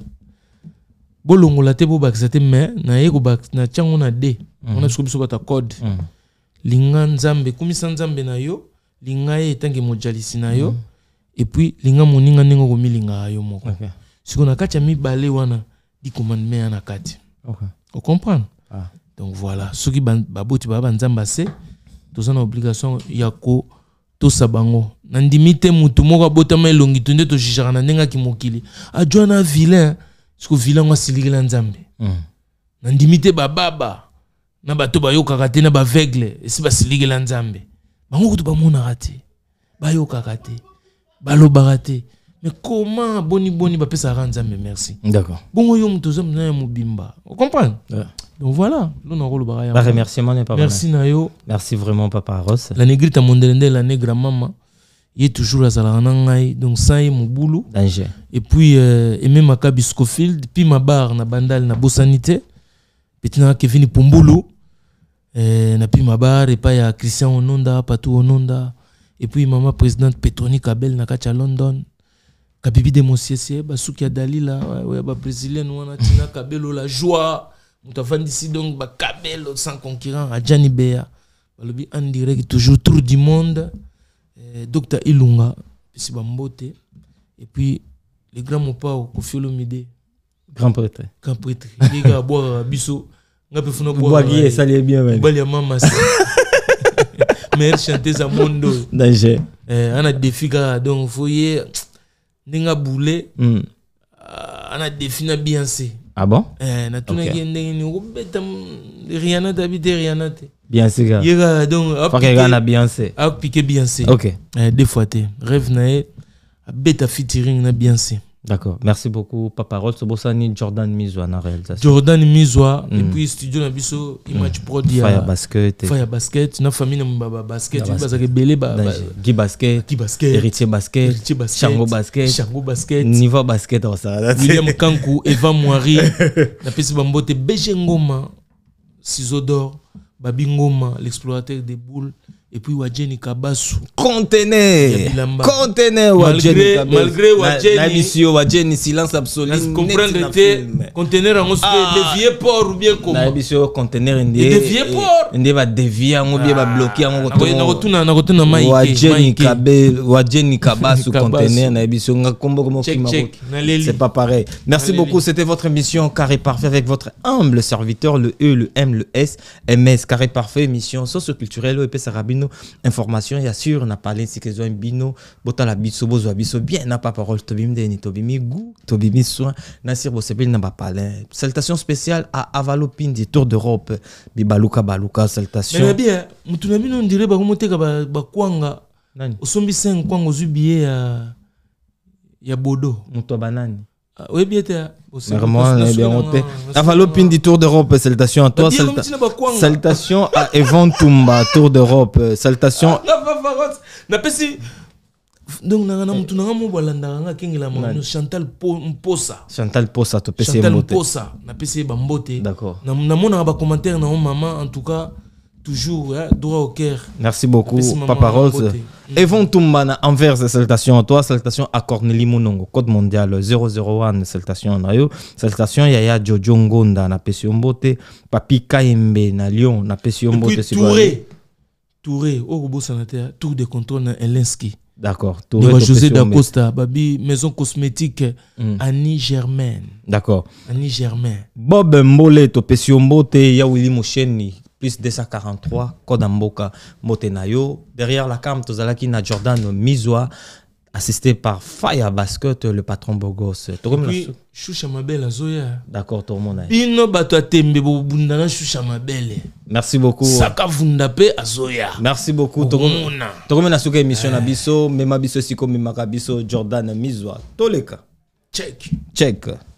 bolongola te bo bakisa te mais na yeko bak na chango na de on a siko biso bata code linga nzambe kumisa nzambe na yo linga ye tangi mojalisi na yo et puis linga moninga ningo ko milinga yo moko siko na kati ya mibale wana di commandement na kati OK on comprend ah. Donc voilà ceux qui baboti baba nzamba se tous en obligation yako to sabango nandimite mutu moko botama elongi tunde to jijara na ndenga ki mokili adjona vilain siko vilain ngo silikela nzambe mm. Nandimite bababa na bato bayoka te na baveugle esi basilikela nzambe bango kutu bamona te bayoka te balobaka te mais comment boni boni bapesa nzambe merci d'accord bongo yo mutu zo na mobimba on comprend yeah. Donc voilà l'on a rôle bagaya ba remerciement n'est pas merci nayo merci vraiment Papa Ross la négrite mondelende la nègre maman il est toujours à Zalanangai donc ça est mon boulot danger et puis euh, et même à Kabiscofield puis ma bar na bandal na bosanité petit na Kevin Pombulu euh, na puis ma bar et pas ya Christian Ononda Patou Ononda et puis maman présidente Petroni Kabel na kacha London kabibi de Mosiese basuki ya Dalila ouais ba brésilienne wana tina Kabelo la joie mutafandi ici donc ba Kabelo sans concurrent à Gianni Bea balobi en direct toujours tour du monde euh, docteur Ilunga puis bambote et puis les grands mopao Kofi Olomide grand prêtre grand prêtre les gars boire biso ngape funa boire boire ça allait bien bali ya mama meilleure chanteuse à monde danger euh on a défi gars donc foyer ninga boulé mm. On a défini Beyoncé. Ah bon? Eh, na tuna ngende ni ubeta Rihanna d'habiter Rihanna te. Beyoncé gars. Yega donc a piqué na Beyoncé. A piqué Beyoncé. OK. Eh, deux fois te. Rêve na e a beta featuring na Beyoncé. D'accord. Merci beaucoup Papa Roll. Sobosani Jordan Mizwa na réalisation. Jordan Mizwa mm. Et puis studio na biso Image mm. Prod ya Fire Basket. Fire Basket na famille na mbaba basket tu bazaka belé ba Guy Basket. Guy Basket. Héritier Basket. Héritier Basket. Chango Basket. Chango Basket. Niveau Basket au ça. William Kankou, Eva Moiri. Na pesi bambote Beje Ngoma. Ciseaux d'or. Babi Ngoma, l'explorateur des boules. Et puis Wadjeni Kabasu. Contenez Contenez Wadjeni Kabasu. Malgré Wadjeni. La mission Wadjeni, silence absolu. Comprendre que conteneur en ah. Dévier port ou bien comment. La mission conteneur indé. Dévier port. Indé va dévier, on bien va bloquer. On retourne on retourne maïké. Wadjeni Kabe, Wadjeni Kabasu conteneur. La mission nga combo comme c'est pas pareil. Merci beaucoup. C'était votre émission Carré Parfait avec votre humble serviteur, le E, le M, le S, M S Carré Parfait, émission socio-culturelle O E P Sarabino. Information il y a sûr on a parlé si que un bino bota la biso bozo biso bien n'a pas parole tobim de ni tobimi goût tobimi soin nasir bosebel n'a pas parlé. Salutations spéciales à Avalopindi Tour d'Europe bibaluka baluka salutations mais bien mutuna bino on dirait ba komoteka ba ba kwanga nani osombi cinq kwanga zubiye ya ya bodo muto banani. Oui, bien, vraiment, bien, Avalopindi Tour d'Europe, salutations à toi. Salutations à Evan Tumba, Tour d'Europe, salutations. Donc, Chantal Posa. Chantal Posa, tu peux Chantal Posa, na P C Bambote. D'accord. Na mona ba commentaire na maman, en tout cas, toujours hein, droit au cœur. Merci beaucoup, Papa Rose. Evan Tumbana, Anvers, salutations à toi. Salutations à Cornélie Monongo, code mondial zéro zéro un, salutations à Nayo. Salutations Yaya Jojo Ngonda, na Pessimbote. Papi Kaimbe, na Lyon, na Pessimbote. Et puis Touré, Touré, au robot sanitaire, tour de contrôle na Elenski. D'accord. Touré, José Dacosta, Babi, maison cosmétique, mm. Annie Germaine. D'accord. Annie Germaine. Bob Mbole, to Pessimbote, ya Willy Moucheni. Plus deux cent quarante-trois, Kodamboka Motenayo. Derrière la cam, Tozalaki na Jordan Mizwa, assisté par Fire Basket, le patron Bogos. Et puis, Choucha Mabel Azoya. D'accord, tout le monde. Bino Bato Tembe Bundana Choucha Mabel. Merci beaucoup. Saka Vundape Azoya. Merci beaucoup. Tokomona. Tokomona Suka émission na biso, Mema biso siko Mema biso Jordan Mizwa. Toleka. Check. Check.